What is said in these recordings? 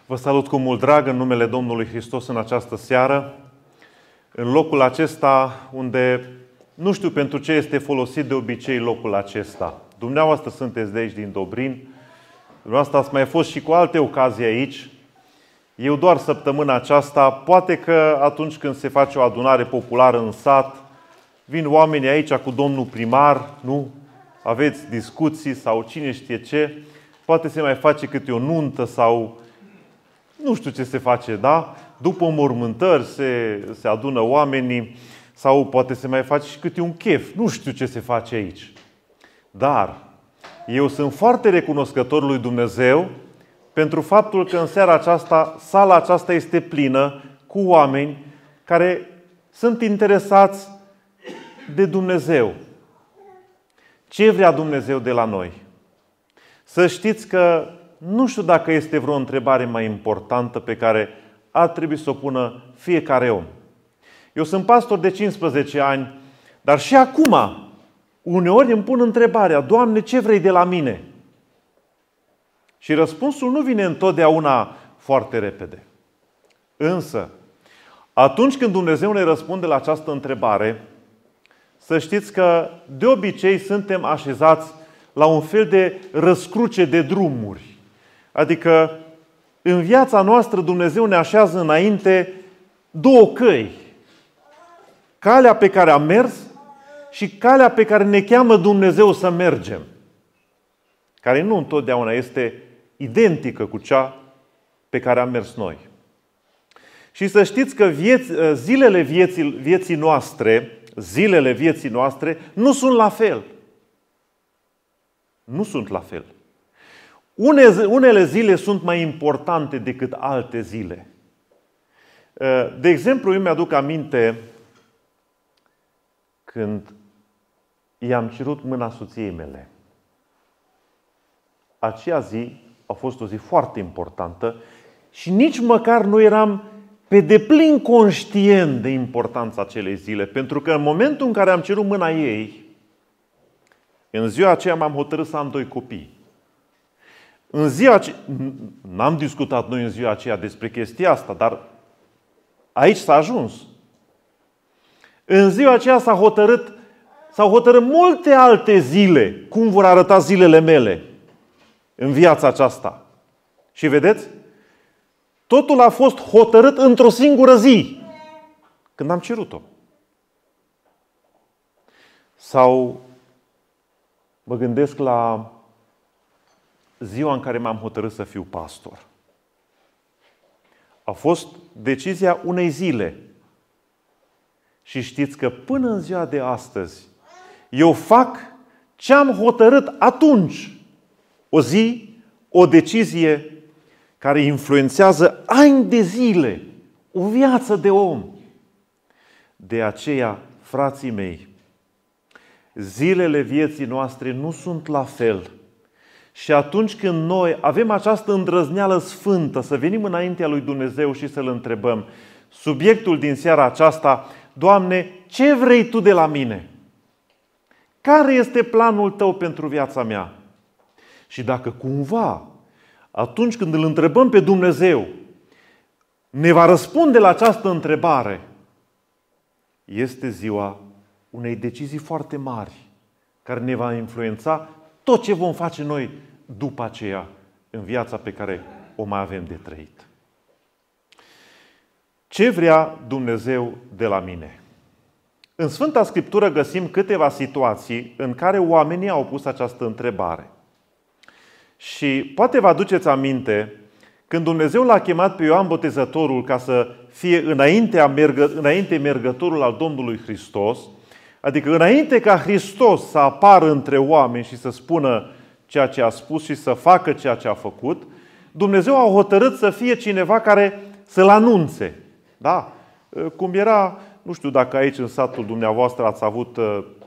Vă salut cu mult drag în numele Domnului Hristos în această seară, în locul acesta unde nu știu pentru ce este folosit de obicei locul acesta. Dumneavoastră sunteți de aici din Dobrin, dumneavoastră ați mai fost și cu alte ocazii aici. Eu doar săptămâna aceasta, poate că atunci când se face o adunare populară în sat, vin oamenii aici cu domnul primar, nu? Aveți discuții sau cine știe ce, poate se mai face câte o nuntă sau nu știu ce se face, da? După mormântări se adună oamenii sau poate se mai face și câte un chef. Nu știu ce se face aici. Dar eu sunt foarte recunoscător lui Dumnezeu pentru faptul că în seara aceasta, sala aceasta este plină cu oameni care sunt interesați de Dumnezeu. Ce vrea Dumnezeu de la noi? Să știți că nu știu dacă este vreo întrebare mai importantă pe care ar trebui să o pună fiecare om. Eu sunt pastor de 15 ani, dar și acum, uneori îmi pun întrebarea: Doamne, ce vrei de la mine? Și răspunsul nu vine întotdeauna foarte repede. Însă, atunci când Dumnezeu ne răspunde la această întrebare, să știți că de obicei suntem așezați la un fel de răscruce de drumuri. Adică în viața noastră Dumnezeu ne așează înainte două căi. Calea pe care am mers și calea pe care ne cheamă Dumnezeu să mergem. Care nu întotdeauna este identică cu cea pe care am mers noi. Și să știți că zilele vieții noastre nu sunt la fel. Nu sunt la fel. Unele zile sunt mai importante decât alte zile. De exemplu, eu mi-aduc aminte când i-am cerut mâna soției mele. Aceea zi a fost o zi foarte importantă și nici măcar nu eram pe deplin conștient de importanța acelei zile. Pentru că în momentul în care am cerut mâna ei, în ziua aceea m-am hotărât să am 2 copii. În ziua aceea, n-am discutat noi în ziua aceea despre chestia asta, dar aici s-a ajuns. În ziua aceea s-au hotărât multe alte zile, cum vor arăta zilele mele în viața aceasta. Și vedeți? Totul a fost hotărât într-o singură zi, când am cerut-o. Sau mă gândesc la ziua în care m-am hotărât să fiu pastor. A fost decizia unei zile. Și știți că până în ziua de astăzi eu fac ce am hotărât atunci. O zi, o decizie care influențează ani de zile, o viață de om. De aceea, frații mei, zilele vieții noastre nu sunt la fel. Și atunci când noi avem această îndrăzneală sfântă să venim înaintea lui Dumnezeu și să-L întrebăm, subiectul din seara aceasta: Doamne, ce vrei Tu de la mine? Care este planul Tău pentru viața mea? Și dacă cumva, atunci când îl întrebăm pe Dumnezeu, ne va răspunde la această întrebare, este ziua unei decizii foarte mari, care ne va influența tot ce vom face noi după aceea în viața pe care o mai avem de trăit. Ce vrea Dumnezeu de la mine? În Sfânta Scriptură găsim câteva situații în care oamenii au pus această întrebare. Și poate vă aduceți aminte când Dumnezeu l-a chemat pe Ioan Botezătorul ca să fie înainte mergătorul al Domnului Hristos, adică înainte ca Hristos să apară între oameni și să spună ceea ce a spus și să facă ceea ce a făcut, Dumnezeu a hotărât să fie cineva care să-L anunțe. Da? Cum era, nu știu dacă aici în satul dumneavoastră ați avut,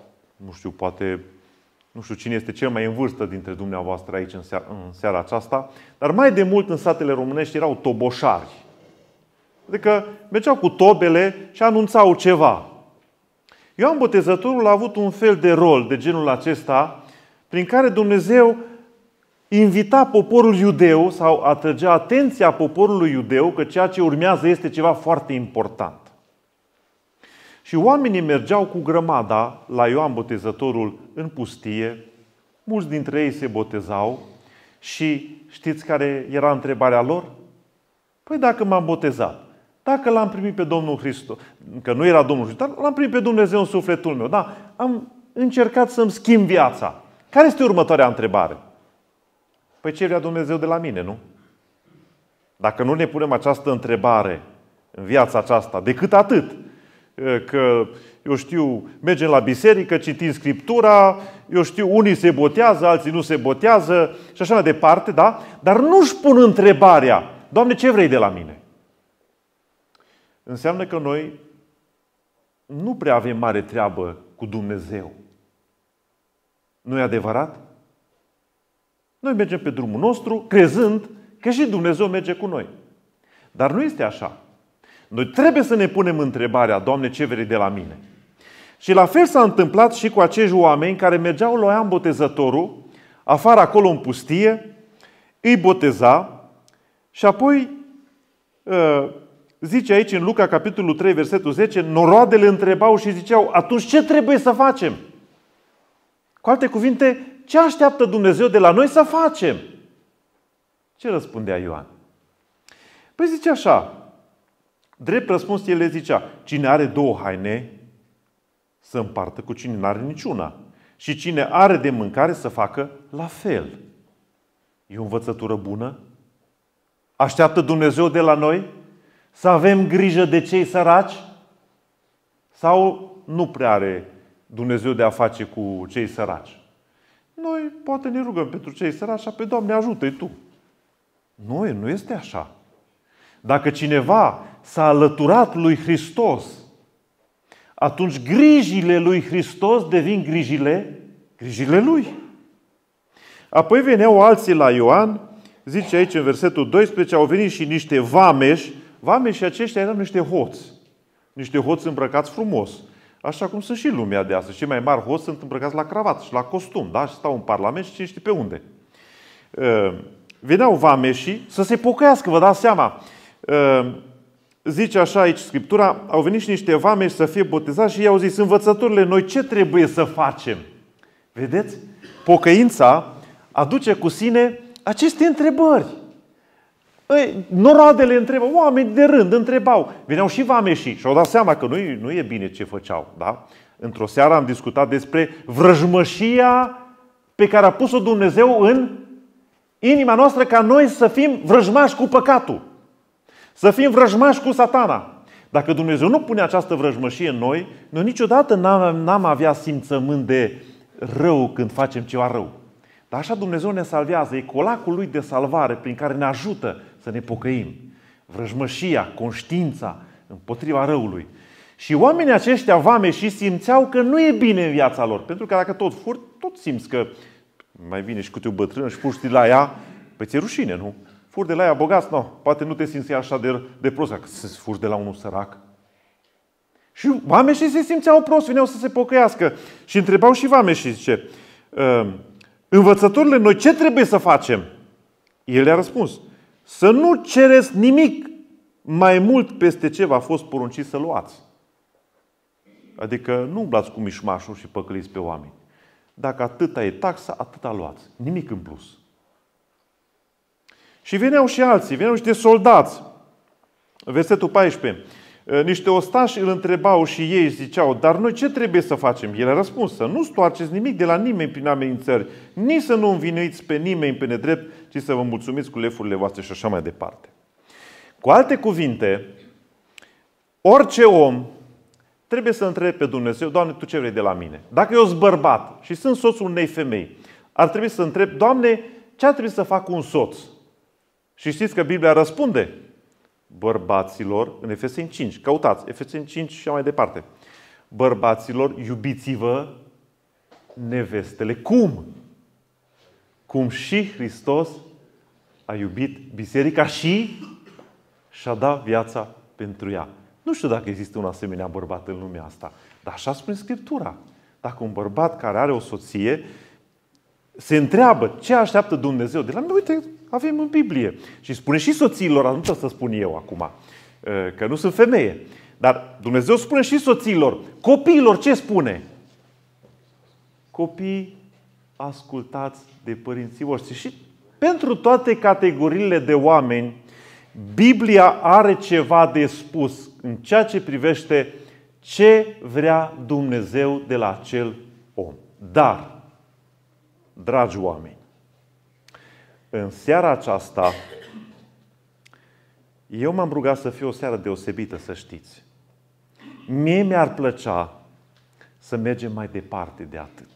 nu știu cine este cel mai în vârstă dintre dumneavoastră aici în seara aceasta, dar mai de mult în satele românești erau toboșari. Adică mergeau cu tobele și anunțau ceva. Ioan Botezătorul a avut un fel de rol de genul acesta, prin care Dumnezeu invita poporul iudeu sau atrăgea atenția poporului iudeu că ceea ce urmează este ceva foarte important. Și oamenii mergeau cu grămada la Ioan Botezătorul în pustie, mulți dintre ei se botezau și știți care era întrebarea lor? Păi dacă m-am botezat, dacă l-am primit pe Domnul Hristos, că nu era Domnul Hristos, dar l-am primit pe Dumnezeu în sufletul meu, da? Am încercat să-mi schimb viața. Care este următoarea întrebare? Păi ce vrea Dumnezeu de la mine, nu? Dacă nu ne punem această întrebare în viața aceasta, decât atât, că, eu știu, mergem la biserică, citim Scriptura, eu știu, unii se botează, alții nu se botează și așa mai departe, da? Dar nu-și pun întrebarea, Doamne, ce vrei de la mine? Înseamnă că noi nu prea avem mare treabă cu Dumnezeu. Nu e adevărat? Noi mergem pe drumul nostru, crezând că și Dumnezeu merge cu noi. Dar nu este așa. Noi trebuie să ne punem întrebarea, Doamne, ce vrei de la mine? Și la fel s-a întâmplat și cu acești oameni care mergeau la Ioan Botezătorul, afară acolo în pustie, îi boteza și apoi zice aici în Luca, capitolul 3, versetul 10, noroadele întrebau și ziceau, atunci ce trebuie să facem? Cu alte cuvinte, ce așteaptă Dumnezeu de la noi să facem? Ce răspundea Ioan? Păi zice așa, drept răspuns el le zicea, cine are două haine să împartă cu cine n-are niciuna. Și cine are de mâncare să facă la fel. E o învățătură bună? Așteaptă Dumnezeu de la noi să avem grijă de cei săraci? Sau nu prea are Dumnezeu de a face cu cei săraci? Noi poate ne rugăm pentru cei săraci și pe Doamne ajută-i Tu. Nu este așa. Dacă cineva s-a alăturat lui Hristos, atunci grijile lui Hristos devin grijile lui. Apoi veneau alții la Ioan, zice aici în versetul 12, au venit și niște vameși. Vameși aceștia erau niște hoți. Niște hoți îmbrăcați frumos. Așa cum sunt și lumea de astăzi. Cei mai mari hoți sunt îmbrăcați la cravat și la costum, da? Și stau în parlament și cine știe pe unde. Veneau vameșii să se pocăiască, vă dați seama. Zice așa aici Scriptura, au venit și niște vameși să fie botezați și i-au zis, învățătorile, noi ce trebuie să facem? Vedeți? Pocăința aduce cu sine aceste întrebări. Noroadele întrebă, oameni de rând întrebau. Veneau și vameșii și au dat seama că nu e bine ce făceau. Da? Într-o seară am discutat despre vrăjmășia pe care a pus-o Dumnezeu în inima noastră ca noi să fim vrăjmași cu păcatul. Să fim vrăjmași cu Satana. Dacă Dumnezeu nu pune această vrăjmășie în noi, noi niciodată n-am avea simțământ de rău când facem ceva rău. Dar așa Dumnezeu ne salvează. E colacul Lui de salvare prin care ne ajută să ne pocăim. Vrăjmășia, conștiința împotriva răului. Și oamenii aceștia vameși simțeau că nu e bine în viața lor. Pentru că dacă tot furi, tot simți că mai vine și câte o bătrână și furi la ea, păi ți-e rușine, nu? Furi de la ea bogați, nu. Poate nu te simți așa de prost, că să furi de la unul sărac. Și vameșii se simțeau prost, veneau să se pocăiască. Și întrebau și vameșii, zice, învățătorile, noi ce trebuie să facem? El le-a răspuns, să nu cereți nimic mai mult peste ce v-a fost poruncit să luați. Adică nu umblați cu mișmașul și păcăliți pe oameni. Dacă atâta e taxa, atâta luați. Nimic în plus. Și veneau și alții, veneau niște soldați. Versetul 14. Niște ostași îl întrebau și ei ziceau, dar noi ce trebuie să facem? El a răspuns, să nu stoarceți nimic de la nimeni prin amenințări, nici să nu învinuiți pe nimeni pe nedrept, ci să vă mulțumiți cu lefurile voastre și așa mai departe. Cu alte cuvinte, orice om trebuie să întrebe pe Dumnezeu, Doamne, Tu ce vrei de la mine? Dacă eu sunt bărbat și sunt soțul unei femei, ar trebui să întreb, Doamne, ce ar trebui să fac cu un soț? Și știți că Biblia răspunde bărbaților, în Efeseni 5, căutați, Efeseni 5 și mai departe. Bărbaților, iubiți-vă nevestele. Cum? Cum și Hristos a iubit biserica și și-a dat viața pentru ea. Nu știu dacă există un asemenea bărbat în lumea asta, dar așa spune Scriptura. Dacă un bărbat care are o soție se întreabă ce așteaptă Dumnezeu de la noi. Uite, avem în Biblie. Și spune și soțiilor, nu trebuie să spun eu acum, că nu sunt femeie. Dar Dumnezeu spune și soțiilor, copiilor, ce spune? Copii, ascultați de părinții voștri. Și pentru toate categoriile de oameni, Biblia are ceva de spus în ceea ce privește ce vrea Dumnezeu de la acel om. Dar, dragi oameni, în seara aceasta, eu m-am rugat să fie o seară deosebită, să știți. Mie mi-ar plăcea să mergem mai departe de atât.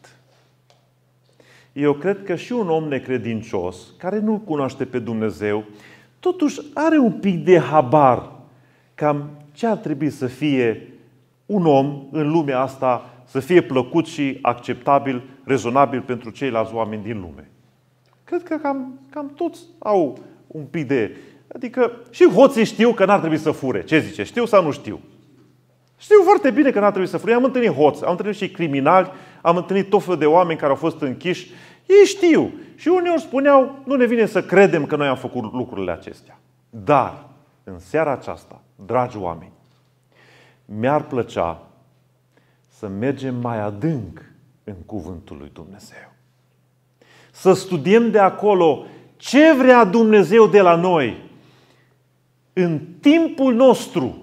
Eu cred că și un om necredincios, care nu cunoaște pe Dumnezeu, totuși are un pic de habar cam ce ar trebui să fie un om în lumea asta, să fie plăcut și acceptabil, rezonabil pentru ceilalți oameni din lume. Cred că cam toți au un pic de... Adică și hoții știu că n-ar trebui să fure. Ce zice? Știu sau nu știu? Știu foarte bine că n-ar trebui să fure. Am întâlnit hoți, am întâlnit și criminali, am întâlnit tot felul de oameni care au fost închiși. Ei știu. Și uneori spuneau, nu ne vine să credem că noi am făcut lucrurile acestea. Dar, în seara aceasta, dragi oameni, mi-ar plăcea să mergem mai adânc în cuvântul lui Dumnezeu. Să studiem de acolo ce vrea Dumnezeu de la noi în timpul nostru,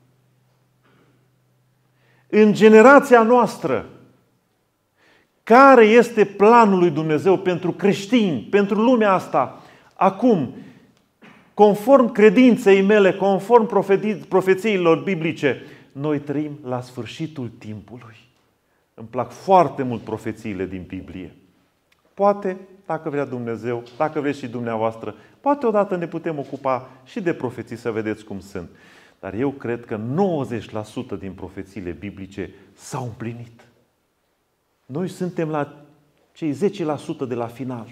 în generația noastră. Care este planul lui Dumnezeu pentru creștini, pentru lumea asta? Acum, conform credinței mele, conform profețiilor biblice, noi trăim la sfârșitul timpului. Îmi plac foarte mult profețiile din Biblie. Poate, dacă vrea Dumnezeu, dacă vreți și dumneavoastră, poate odată ne putem ocupa și de profeții să vedeți cum sunt. Dar eu cred că 90% din profețiile biblice s-au împlinit. Noi suntem la cei 10% de la final.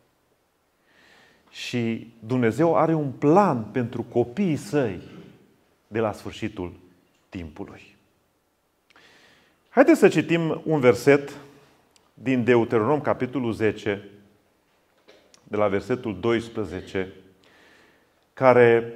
Și Dumnezeu are un plan pentru copiii săi de la sfârșitul timpului. Haideți să citim un verset din Deuteronom, capitolul 10, de la versetul 12, care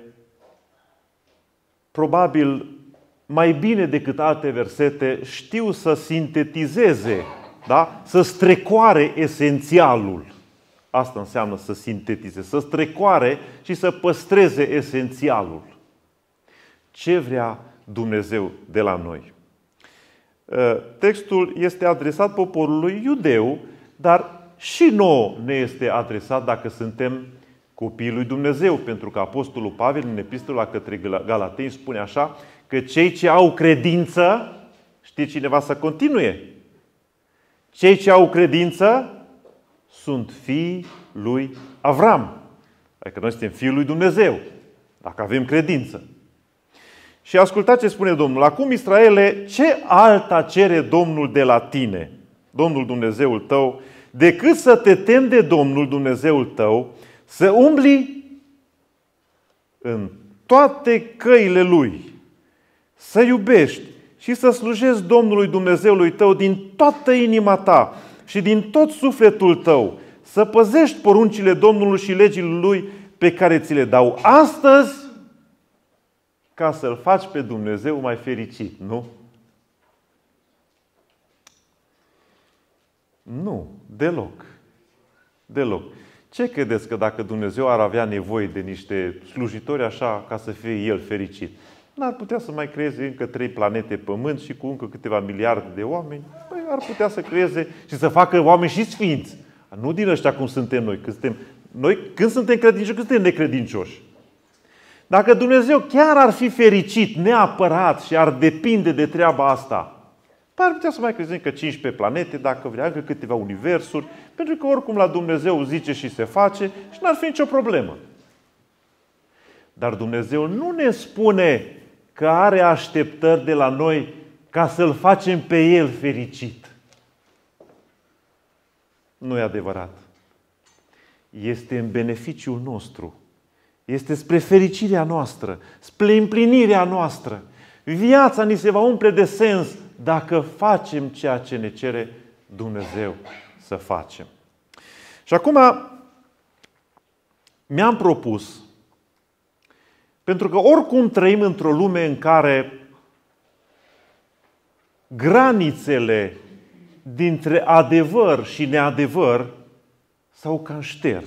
probabil mai bine decât alte versete știu să sintetizeze, da? Să strecoare esențialul. Asta înseamnă să sintetizeze, să strecoare și să păstreze esențialul. Ce vrea Dumnezeu de la noi? Textul este adresat poporului iudeu, dar și nouă ne este adresat dacă suntem copiii lui Dumnezeu, pentru că Apostolul Pavel în epistola către Galateni spune așa, că cei ce au credință, știe cineva să continue? Cei ce au credință sunt fiii lui Avram. Adică noi suntem fiii lui Dumnezeu, dacă avem credință. Și ascultați ce spune Domnul. Acum, Israele, ce alta cere Domnul de la tine, Domnul Dumnezeul tău, decât să te temi de Domnul Dumnezeul tău, să umbli în toate căile Lui, să iubești și să slujești Domnului Dumnezeului tău din toată inima ta și din tot sufletul tău, să păzești poruncile Domnului și legile Lui pe care ți le dau astăzi, ca să-L faci pe Dumnezeu mai fericit, nu? Nu, deloc. Deloc. Ce credeți că dacă Dumnezeu ar avea nevoie de niște slujitori așa ca să fie El fericit? N-ar putea să mai creeze încă 3 planete Pământ și cu încă câteva miliarde de oameni? Păi ar putea să creeze și să facă oameni și sfinți. Nu din ăștia cum suntem noi. Când suntem credincioși, când suntem necredincioși. Dacă Dumnezeu chiar ar fi fericit neapărat și ar depinde de treaba asta, ar putea să mai creeze încă 15 planete, dacă vrea, încă câteva universuri, pentru că oricum la Dumnezeu zice și se face și n-ar fi nicio problemă. Dar Dumnezeu nu ne spune că are așteptări de la noi ca să-L facem pe El fericit. Nu e adevărat. Este în beneficiul nostru. Este spre fericirea noastră, spre împlinirea noastră. Viața ni se va umple de sens dacă facem ceea ce ne cere Dumnezeu să facem. Și acum mi-am propus, pentru că oricum trăim într-o lume în care granițele dintre adevăr și neadevăr s-au cam șters.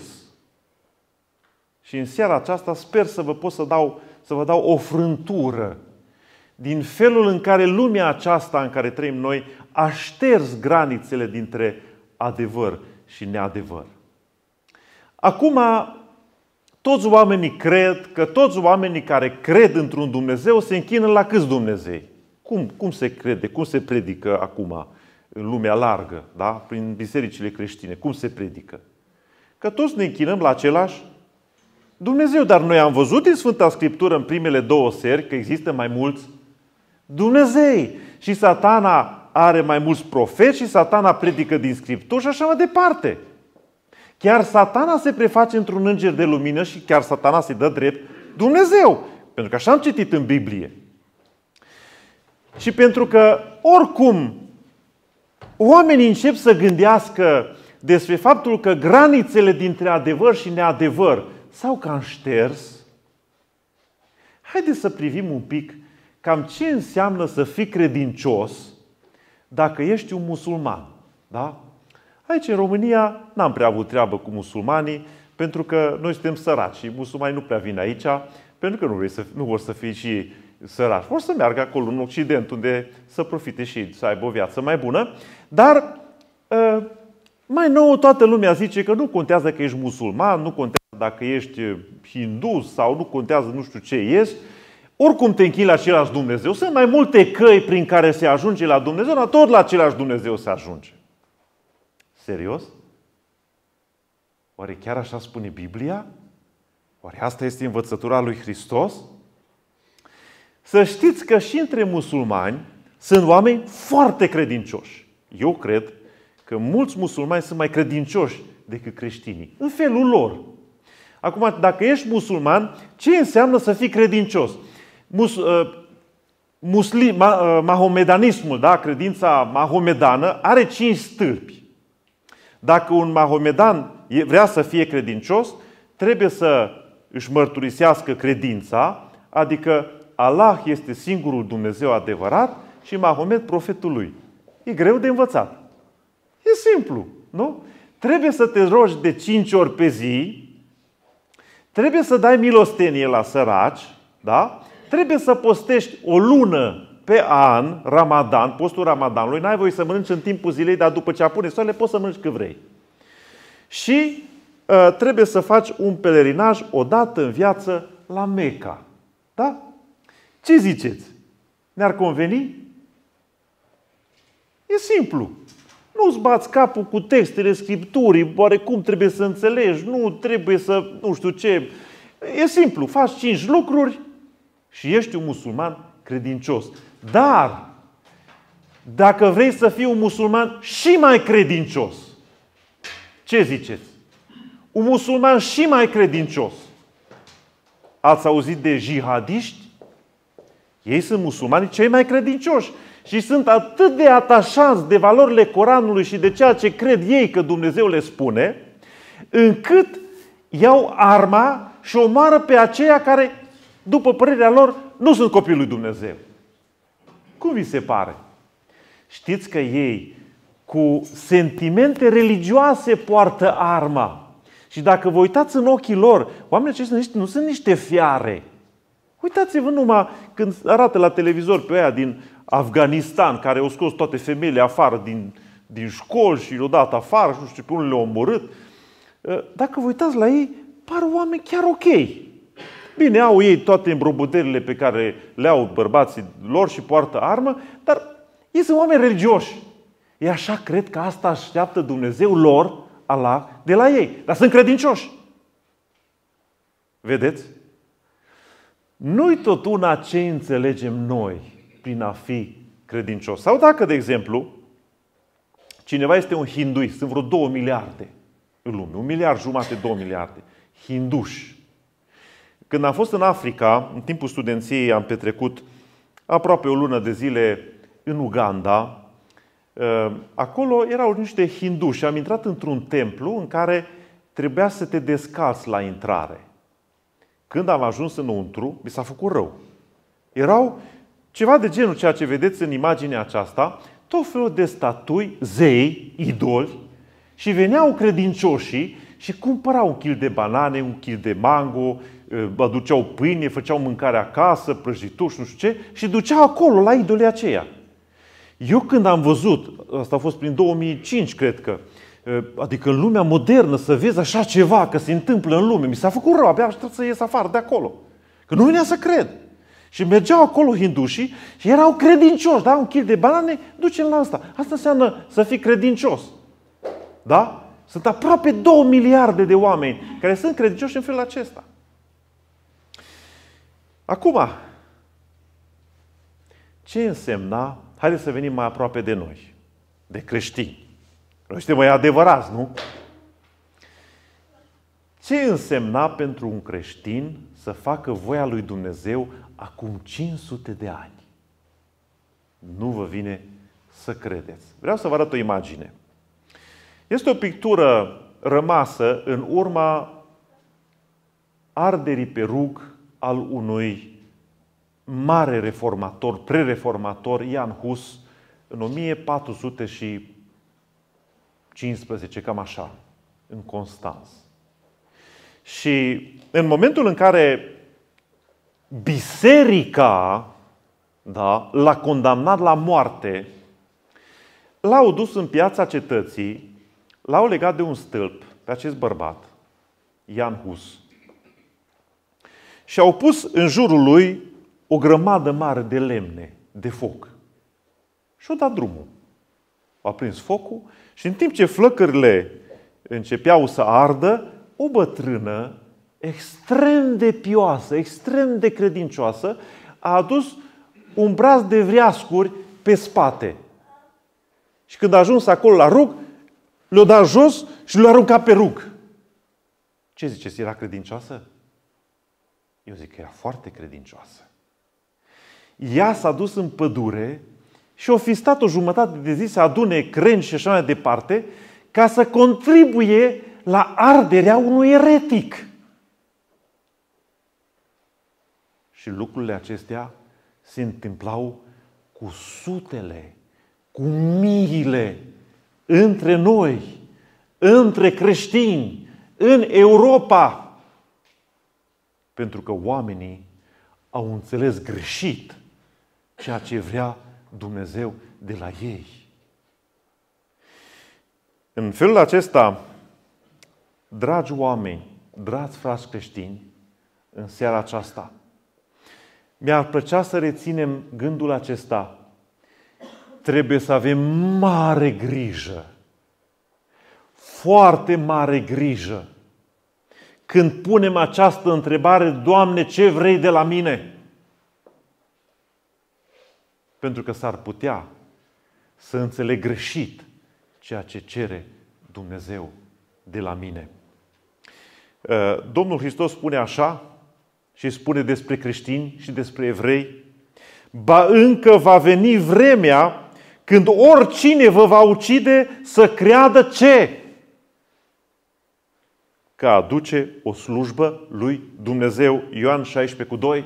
Și în seara aceasta sper să vă dau o frântură din felul în care lumea aceasta în care trăim noi a șters granițele dintre adevăr și neadevăr. Acum, toți oamenii cred că toți oamenii care cred într-un Dumnezeu se închină la câți Dumnezei? Cum se crede? Cum se predică acum în lumea largă, da? Prin bisericile creștine? Cum se predică? Că toți ne închinăm la același Dumnezeu. Dar noi am văzut din Sfânta Scriptură în primele 2 seri că există mai mulți Dumnezei. Și Satana are mai mulți profeți și Satana predică din Scripturi și așa mai departe. Chiar Satana se preface într-un înger de lumină și chiar Satana se dă drept Dumnezeu. Pentru că așa am citit în Biblie. Și pentru că oricum oamenii încep să gândească despre faptul că granițele dintre adevăr și neadevăr s-au cam șters, haideți să privim un pic cam ce înseamnă să fii credincios dacă ești un musulman. Da? Aici, în România, n-am prea avut treabă cu musulmanii, pentru că noi suntem săraci și musulmanii nu prea vin aici, pentru că nu vor să fie și ei săraci. Vor să meargă acolo, în Occident, unde să profite și ei, să aibă o viață mai bună. Dar, mai nou, toată lumea zice că nu contează că ești musulman, nu contează dacă ești hindu sau nu contează nu știu ce ești. Oricum te închini la același Dumnezeu. Sunt mai multe căi prin care se ajunge la Dumnezeu, dar tot la același Dumnezeu se ajunge. Serios? Oare chiar așa spune Biblia? Oare asta este învățătura lui Hristos? Să știți că și între musulmani sunt oameni foarte credincioși. Eu cred că mulți musulmani sunt mai credincioși decât creștinii. În felul lor. Acum, dacă ești musulman, ce înseamnă să fii credincios? Mahomedanismul, da? Credința mahomedană, are 5 stâlpi. Dacă un mahomedan vrea să fie credincios, trebuie să își mărturisească credința, adică Allah este singurul Dumnezeu adevărat și Mahomed profetul lui. E greu de învățat. E simplu, nu? Trebuie să te rogi de 5 ori pe zi, trebuie să dai milostenie la săraci, da? Trebuie să postești o lună pe an, Ramadan, postul Ramadanului, n-ai voie să mănânci în timpul zilei, dar după ce apune soarele poți să mănânci cât vrei. Și trebuie să faci un pelerinaj odată în viață la Meca. Da? Ce ziceți? Ne-ar conveni? E simplu. Nu-ți bați capul cu textele Scripturii, oarecum trebuie să înțelegi, nu trebuie să, nu știu ce. E simplu, faci 5 lucruri și ești un musulman credincios. Dar, dacă vrei să fii un musulman și mai credincios, ce ziceți? Un musulman și mai credincios. Ați auzit de jihadiști? Ei sunt musulmanii cei mai credincioși. Și sunt atât de atașați de valorile Coranului și de ceea ce cred ei că Dumnezeu le spune, încât iau arma și omoară pe aceia care, după părerea lor, nu sunt copiii lui Dumnezeu. Cum vi se pare? Știți că ei, cu sentimente religioase, poartă arma. Și dacă vă uitați în ochii lor, oamenii aceștia nu sunt niște fiare. Uitați-vă numai când arată la televizor pe aia din Afganistan, care au scos toate femeile afară din școli și le-au dat afară și nu știu pe unde le-au omorât. Dacă vă uitați la ei, par oameni chiar ok. Bine, au ei toate îmbrobodările pe care le au bărbații lor și poartă armă, dar ei sunt oameni religioși. Ei așa cred că asta așteaptă Dumnezeu lor, Allah, de la ei. Dar sunt credincioși. Vedeți? Nu-i tot una ce înțelegem noi prin a fi credincios. Sau dacă, de exemplu, cineva este un hinduist, sunt vreo 2 miliarde în lume, 1,5 miliarde, 2 miliarde, hinduși. Când am fost în Africa, în timpul studenției am petrecut aproape o lună de zile în Uganda, Acolo erau niște hinduși și am intrat într-un templu în care trebuia să te descalți la intrare. Când am ajuns înăuntru, mi s-a făcut rău. Erau ceva de genul ceea ce vedeți în imaginea aceasta, tot felul de statui, zei, idoli, și veneau credincioșii și cumpărau un kil de banane, un kil de mango, aduceau pâine, făceau mâncare acasă, prăjituri, nu știu ce, și duceau acolo, la idolii aceia. Eu când am văzut, asta a fost prin 2005, cred că, adică în lumea modernă să vezi așa ceva, că se întâmplă în lume, mi s-a făcut rău, abia aștept să ies afară de acolo. Că nu venea să cred. Și mergeau acolo hindușii și erau credincioși, da? Un kil de banane, duce-l la asta. Asta înseamnă să fii credincios. Da? Sunt aproape 2 miliarde de oameni care sunt credincioși în felul acesta. Acum, ce însemna? Haideți să venim mai aproape de noi, de creștini. Noi suntem mai adevărați, nu? Ce însemna pentru un creștin să facă voia lui Dumnezeu acum 500 de ani? Nu vă vine să credeți. Vreau să vă arăt o imagine. Este o pictură rămasă în urma arderii pe rug al unui mare reformator, prereformator, Jan Hus, în 1415, cam așa, în Constanța. Și în momentul în care biserica, da, l-a condamnat la moarte, l-au dus în piața cetății, l-au legat de un stâlp pe acest bărbat, Jan Hus, și au pus în jurul lui o grămadă mare de lemne, de foc. Și au dat drumul. A prins focul și în timp ce flăcările începeau să ardă, o bătrână extrem de pioasă, extrem de credincioasă, a adus un braț de vreascuri pe spate. Și când a ajuns acolo la rug, le-a dat jos și le-a aruncat pe rug. Ce ziceți? Era credincioasă? Eu zic că era foarte credincioasă. Ea s-a dus în pădure și a fi stat o jumătate de zi să adune crengi și așa mai departe, ca să contribuie la arderea unui eretic. Și lucrurile acestea se întâmplau cu sutele, cu miile, între noi, între creștini, în Europa. Pentru că oamenii au înțeles greșit ceea ce vrea Dumnezeu de la ei. În felul acesta, dragi oameni, dragi frați creștini, în seara aceasta, mi-ar plăcea să reținem gândul acesta. Trebuie să avem mare grijă, foarte mare grijă, când punem această întrebare: Doamne, ce vrei de la mine? Pentru că s-ar putea să înțeleg greșit ceea ce cere Dumnezeu de la mine. Domnul Hristos spune așa și spune despre creștini și despre evrei: ba încă va veni vremea când oricine vă va ucide să creadă ce? Că aduce o slujbă lui Dumnezeu. Ioan 16:2.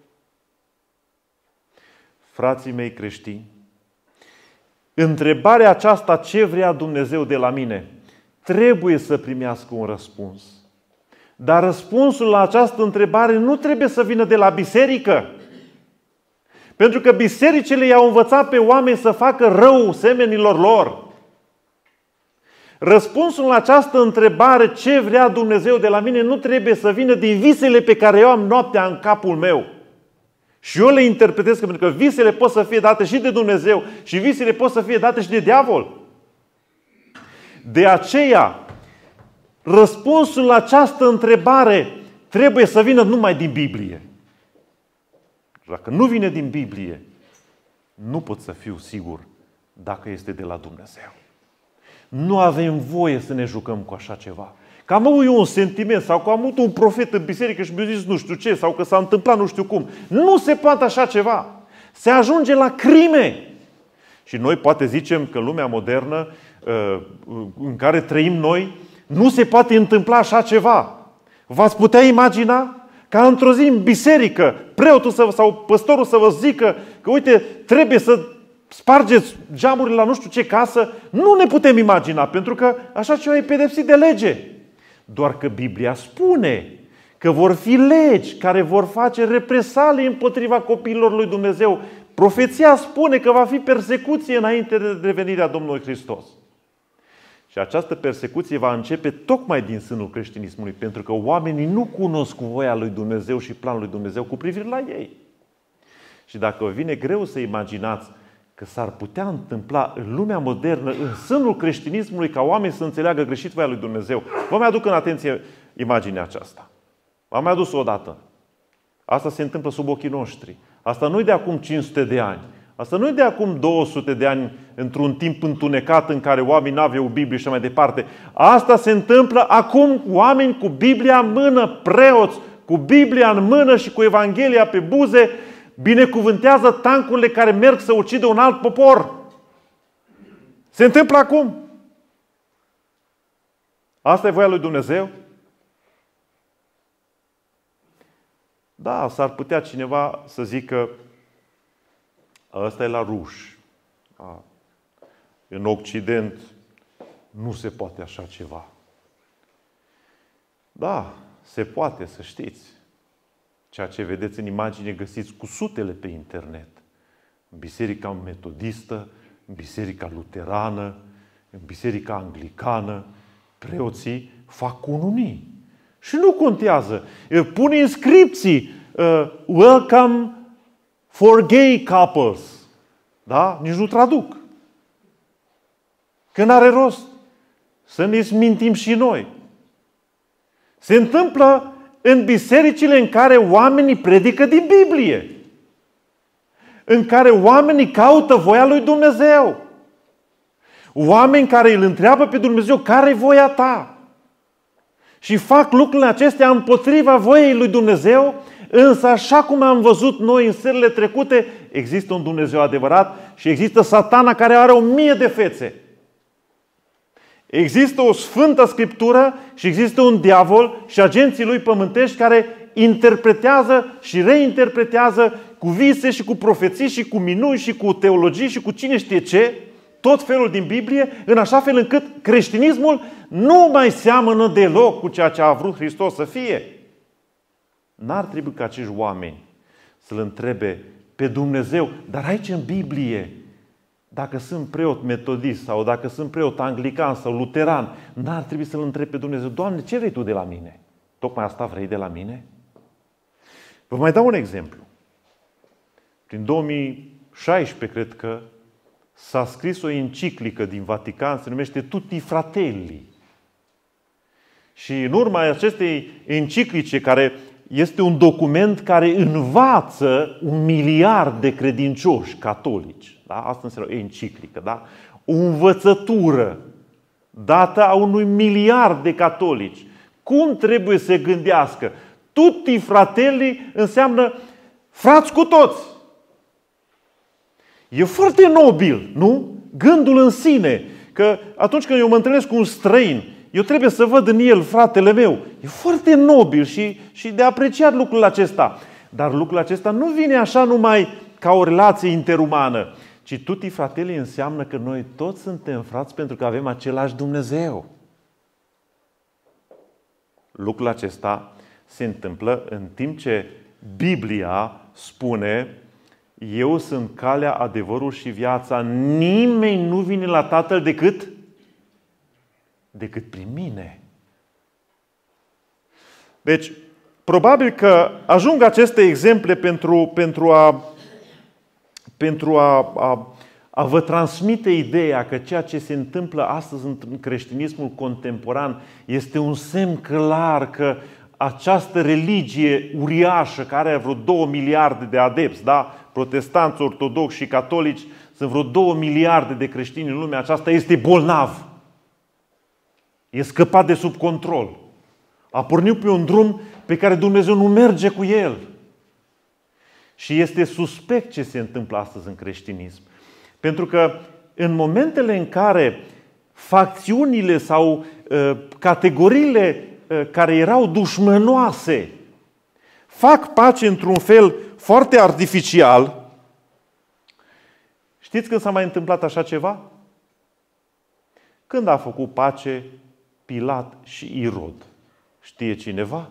Frații mei creștini, întrebarea aceasta, ce vrea Dumnezeu de la mine, trebuie să primească un răspuns. Dar răspunsul la această întrebare nu trebuie să vină de la biserică. Pentru că bisericile i-au învățat pe oameni să facă rău semenilor lor. Răspunsul la această întrebare, ce vrea Dumnezeu de la mine, nu trebuie să vină din visele pe care eu am noaptea în capul meu. Și eu le interpretez pentru că visele pot să fie date și de Dumnezeu și visele pot să fie date și de diavol. De aceea, răspunsul la această întrebare trebuie să vină numai din Biblie. Dacă nu vine din Biblie, nu pot să fiu sigur dacă este de la Dumnezeu. Nu avem voie să ne jucăm cu așa ceva. Că am avut eu un sentiment sau că am avut un profet în biserică și mi-a zis nu știu ce sau că s-a întâmplat nu știu cum. Nu se poate așa ceva. Se ajunge la crime. Și noi poate zicem că lumea modernă în care trăim noi nu se poate întâmpla așa ceva. V-ați putea imagina ca într-o zi în biserică preotul sau păstorul să vă zică că uite, trebuie să spargeți geamurile la nu știu ce casă? Nu ne putem imagina, pentru că așa ceva e pedepsit de lege. Doar că Biblia spune că vor fi legi care vor face represalii împotriva copiilor lui Dumnezeu. Profeția spune că va fi persecuție înainte de revenirea Domnului Hristos. Și această persecuție va începe tocmai din sânul creștinismului, pentru că oamenii nu cunosc voia lui Dumnezeu și planul lui Dumnezeu cu privire la ei. Și dacă vă vine greu să imaginați că s-ar putea întâmpla în lumea modernă, în sânul creștinismului, ca oamenii să înțeleagă greșit voia lui Dumnezeu, vă mai aduc în atenție imaginea aceasta. V-am mai adus-o odată. Asta se întâmplă sub ochii noștri. Asta nu e de acum 500 de ani. Asta nu e de acum 200 de ani, într-un timp întunecat în care oamenii n-aveau Biblie și așa mai departe. Asta se întâmplă acum cu oameni cu Biblia în mână, preoți, cu Biblia în mână și cu Evanghelia pe buze, binecuvântează tancurile care merg să ucidă un alt popor. Se întâmplă acum. Asta e voia lui Dumnezeu? Da, s-ar putea cineva să zică ăsta e la ruși. În Occident nu se poate așa ceva. Da, se poate, să știți. Ceea ce vedeți în imagine găsiți cu sutele pe internet. În biserica metodistă, în biserica luterană, în biserica anglicană, preoții fac cununii. Și nu contează. Pun inscripții. Welcome for gay couples. Da? Nici nu traduc. Că n-are rost. Să ne smintim și noi. Se întâmplă în bisericile în care oamenii predică din Biblie. În care oamenii caută voia lui Dumnezeu. Oameni care îl întreabă pe Dumnezeu, care-i voia ta? Și fac lucrurile acestea împotriva voiei lui Dumnezeu, însă așa cum am văzut noi în serile trecute, există un Dumnezeu adevărat și există Satana care are 1000 de fețe. Există o sfântă Scriptură și există un diavol și agenții lui pământești care interpretează și reinterpretează cu vise și cu profeții și cu minuni și cu teologii și cu cine știe ce, tot felul din Biblie, în așa fel încât creștinismul nu mai seamănă deloc cu ceea ce a vrut Hristos să fie. N-ar trebui ca acești oameni să-L întrebe pe Dumnezeu, dar aici în Biblie, dacă sunt preot metodist sau dacă sunt preot anglican sau luteran, n-ar trebui să-L întrebe pe Dumnezeu, Doamne, ce vrei Tu de la mine? Tocmai asta vrei de la mine? Vă mai dau un exemplu. Prin 2016, cred că, s-a scris o enciclică din Vatican, se numește Tutti Fratelli. Și în urma acestei enciclice, care este un document care învață 1 miliard de credincioși catolici, da? Asta înseamnă enciclică, da? O învățătură dată a unui miliard de catolici. Cum trebuie să gândească? Tutti Fratelli înseamnă frați cu toți. E foarte nobil, nu? Gândul în sine. Că atunci când eu mă întâlnesc cu un străin, eu trebuie să văd în el fratele meu. E foarte nobil și de apreciat lucrul acesta. Dar lucrul acesta nu vine așa numai ca o relație interumană, ci Tutti Fratelli înseamnă că noi toți suntem frați pentru că avem același Dumnezeu. Lucrul acesta se întâmplă în timp ce Biblia spune: eu sunt calea, adevărul și viața. Nimeni nu vine la Tatăl decât prin mine. Deci, probabil că ajung aceste exemple pentru a vă transmite ideea că ceea ce se întâmplă astăzi în creștinismul contemporan este un semn clar că această religie uriașă, care are vreo 2 miliarde de adepți, da? Protestanți, ortodoxi și catolici, sunt vreo 2 miliarde de creștini în lumea aceasta, este bolnav. E scăpat de sub control. A pornit pe un drum pe care Dumnezeu nu merge cu el. Și este suspect ce se întâmplă astăzi în creștinism. Pentru că în momentele în care facțiunile sau categoriile care erau dușmănoase fac pace într-un fel foarte artificial, știți când s-a mai întâmplat așa ceva? Când a făcut pace Pilat și Irod. Știe cineva?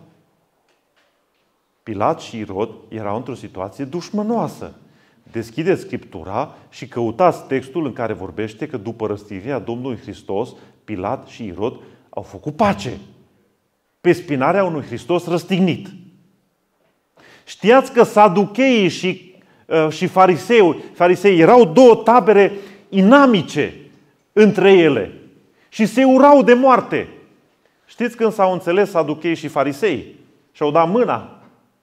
Pilat și Irod erau într-o situație dușmănoasă. Deschideți Scriptura și căutați textul în care vorbește că după răstignirea Domnului Hristos, Pilat și Irod au făcut pace pe spinarea unui Hristos răstignit. Știați că saducheii și farisei erau două tabere inamice între ele și se urau de moarte. Știți când s-au înțeles saducheii și farisei și au dat mâna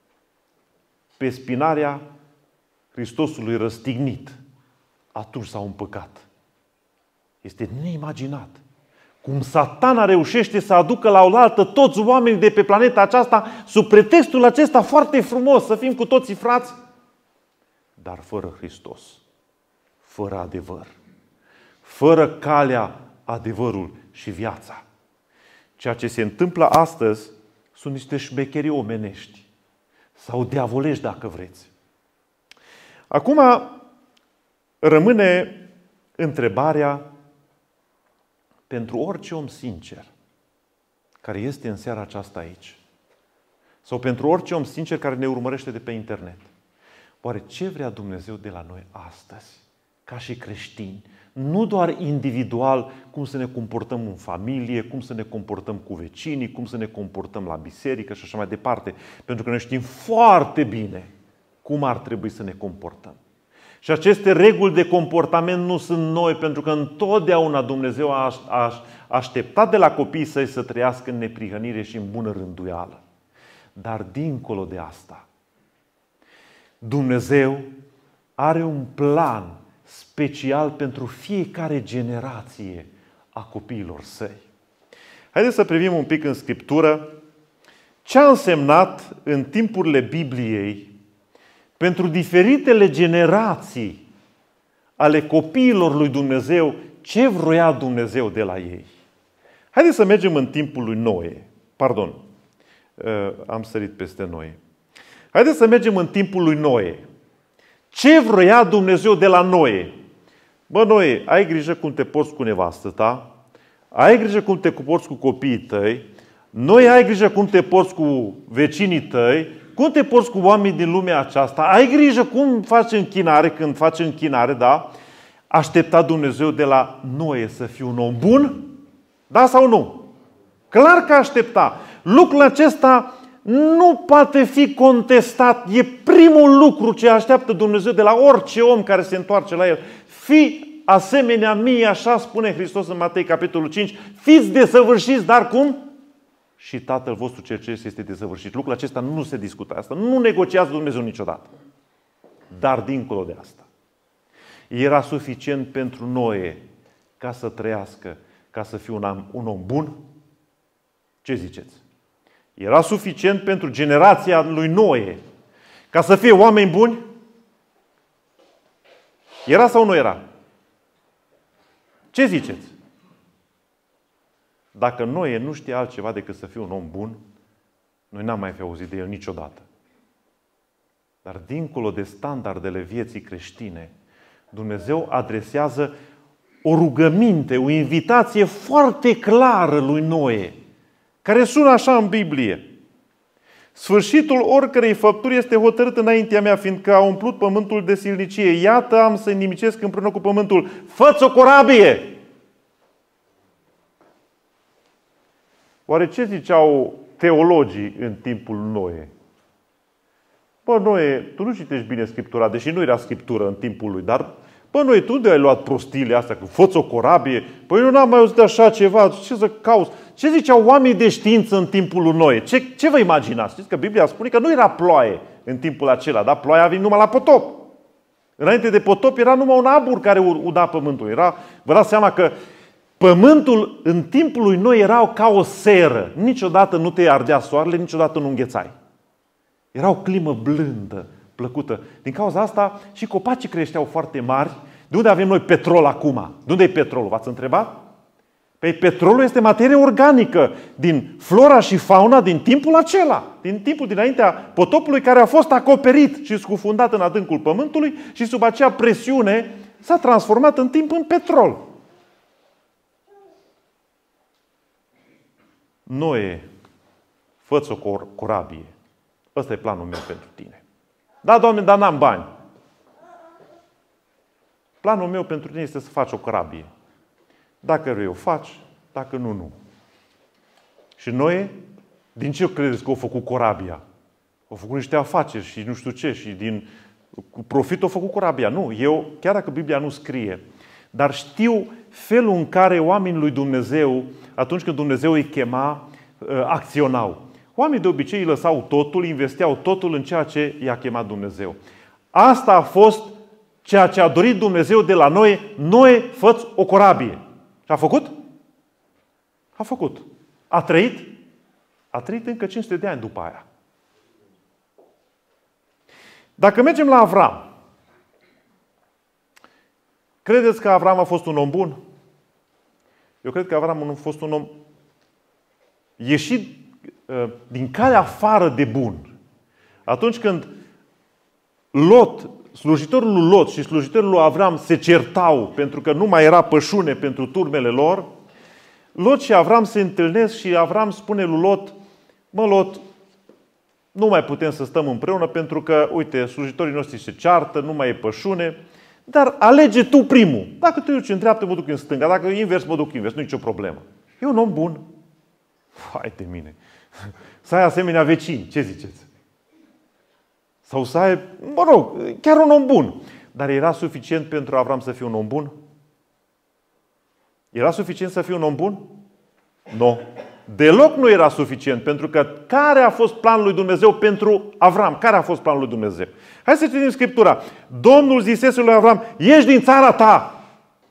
pe spinarea Hristosului răstignit? Atunci s-au împăcat. Este neimaginat cum Satana reușește să aducă la oaltă toți oamenii de pe planeta aceasta sub pretextul acesta foarte frumos, să fim cu toții frați, dar fără Hristos, fără adevăr, fără calea, adevărul și viața. Ceea ce se întâmplă astăzi sunt niște șmecherii omenești sau diavolești, dacă vreți. Acum rămâne întrebarea pentru orice om sincer care este în seara aceasta aici, sau pentru orice om sincer care ne urmărește de pe internet. Oare ce vrea Dumnezeu de la noi astăzi, ca și creștini? Nu doar individual, cum să ne comportăm în familie, cum să ne comportăm cu vecinii, cum să ne comportăm la biserică și așa mai departe. Pentru că noi știm foarte bine cum ar trebui să ne comportăm. Și aceste reguli de comportament nu sunt noi, pentru că întotdeauna Dumnezeu a așteptat de la copiii săi să trăiască în neprihănire și în bună rânduială. Dar dincolo de asta, Dumnezeu are un plan special pentru fiecare generație a copiilor săi. Haideți să privim un pic în Scriptură ce a însemnat în timpurile Bibliei pentru diferitele generații ale copiilor lui Dumnezeu, ce vroia Dumnezeu de la ei. Haideți să mergem în timpul lui Noe. Pardon, am sărit peste Noe. Haideți să mergem în timpul lui Noe. Ce vroia Dumnezeu de la Noe? Bă, Noe, ai grijă cum te porți cu nevastă ta, ai grijă cum te porți cu copiii tăi, Noe, ai grijă cum te porți cu vecinii tăi, cum te porți cu oamenii din lumea aceasta, ai grijă cum faci închinare, când faci închinare, da? Aștepta Dumnezeu de la Noe să fie un om bun? Da sau nu? Clar că aștepta. Lucrul acesta nu poate fi contestat. E primul lucru ce așteaptă Dumnezeu de la orice om care se întoarce la El. Fii asemenea mie, așa spune Hristos în Matei, capitolul 5, fiți desăvârșiți, dar cum? Și Tatăl vostru cel ceresc este desăvârșit. Lucrul acesta nu se discută. Asta nu negociază Dumnezeu niciodată. Dar dincolo de asta, era suficient pentru Noe ca să trăiască, ca să fie un om bun? Ce ziceți? Era suficient pentru generația lui Noe ca să fie oameni buni? Era sau nu era? Ce ziceți? Dacă Noe nu știe altceva decât să fie un om bun, noi n-am mai fi auzit de el niciodată. Dar dincolo de standardele vieții creștine, Dumnezeu adresează o rugăminte, o invitație foarte clară lui Noe, care sună așa în Biblie. Sfârșitul oricărei făpturi este hotărât înaintea mea, fiindcă a umplut pământul de silnicie. Iată, am să inimicesc împreună cu pământul. Fă-ți o corabie! Oare ce ziceau teologii în timpul Noe? Bă, Noe, tu nu citești bine Scriptura, deși nu era Scriptură în timpul lui, dar bă, Noe, tu unde ai luat prostiile astea? Că fă-ți o corabie? Păi eu n-am mai auzit așa ceva, ce să cauți? Ce ziceau oamenii de știință în timpul lui Noe? Ce vă imaginați? Știți că Biblia spune că nu era ploaie în timpul acela, da? Ploaia a venit numai la potop. Înainte de potop era numai un abur care uda pământul. Vă dați seama că pământul în timpul lui Noe era ca o seră. Niciodată nu te ardea soarele, niciodată nu înghețai. Era o climă blândă, plăcută. Din cauza asta și copacii creșteau foarte mari, De unde avem noi petrol acum? De unde e petrolul? V-ați întrebat? Păi petrolul este materie organică din flora și fauna din timpul acela, din timpul dinaintea potopului, care a fost acoperit și scufundat în adâncul pământului și sub acea presiune s-a transformat în timp în petrol. Noe, fă-ți o corabie. Ăsta e planul meu pentru tine. Da, Doamne, dar n-am bani. Planul meu pentru tine este să faci o corabie. Dacă vrei o faci, dacă nu, nu. Și Noe, din ce credeți că au făcut corabia? Au făcut niște afaceri și nu știu ce și din profit au făcut corabia. Nu, eu, chiar dacă Biblia nu scrie, dar știu felul în care oamenii lui Dumnezeu, atunci când Dumnezeu îi chema, acționau. Oamenii de obicei îi lăsau totul, investeau totul în ceea ce i-a chemat Dumnezeu. Asta a fost ceea ce a dorit Dumnezeu de la Noe. Noe, fă-ți o corabie. Și a făcut? A făcut. A trăit? A trăit încă 500 de ani după aia. Dacă mergem la Avram, credeți că Avram a fost un om bun? Eu cred că Avram a fost un om ieșit din calea afară de bun. Atunci când Lot, slujitorul lui Lot și slujitorul lui Avram se certau pentru că nu mai era pășune pentru turmele lor, Lot și Avram se întâlnesc și Avram spune lui Lot: mă, Lot, nu mai putem să stăm împreună pentru că, uite, slujitorii noștri se ceartă, nu mai e pășune, dar alege tu primul. Dacă tu duci în dreapta, mă duc în stânga. Dacă invers, mă duc invers. Nu e nicio problemă. E un om bun. Hai de mine. Să ai asemenea vecini. Ce ziceți? Sau să ai, mă rog, chiar un om bun. Dar era suficient pentru Avram să fie un om bun? Era suficient să fie un om bun? Nu. Deloc nu era suficient, pentru că care a fost planul lui Dumnezeu pentru Avram? Care a fost planul lui Dumnezeu? Hai să citim Scriptura. Domnul zisese lui Avram: ieși din țara ta.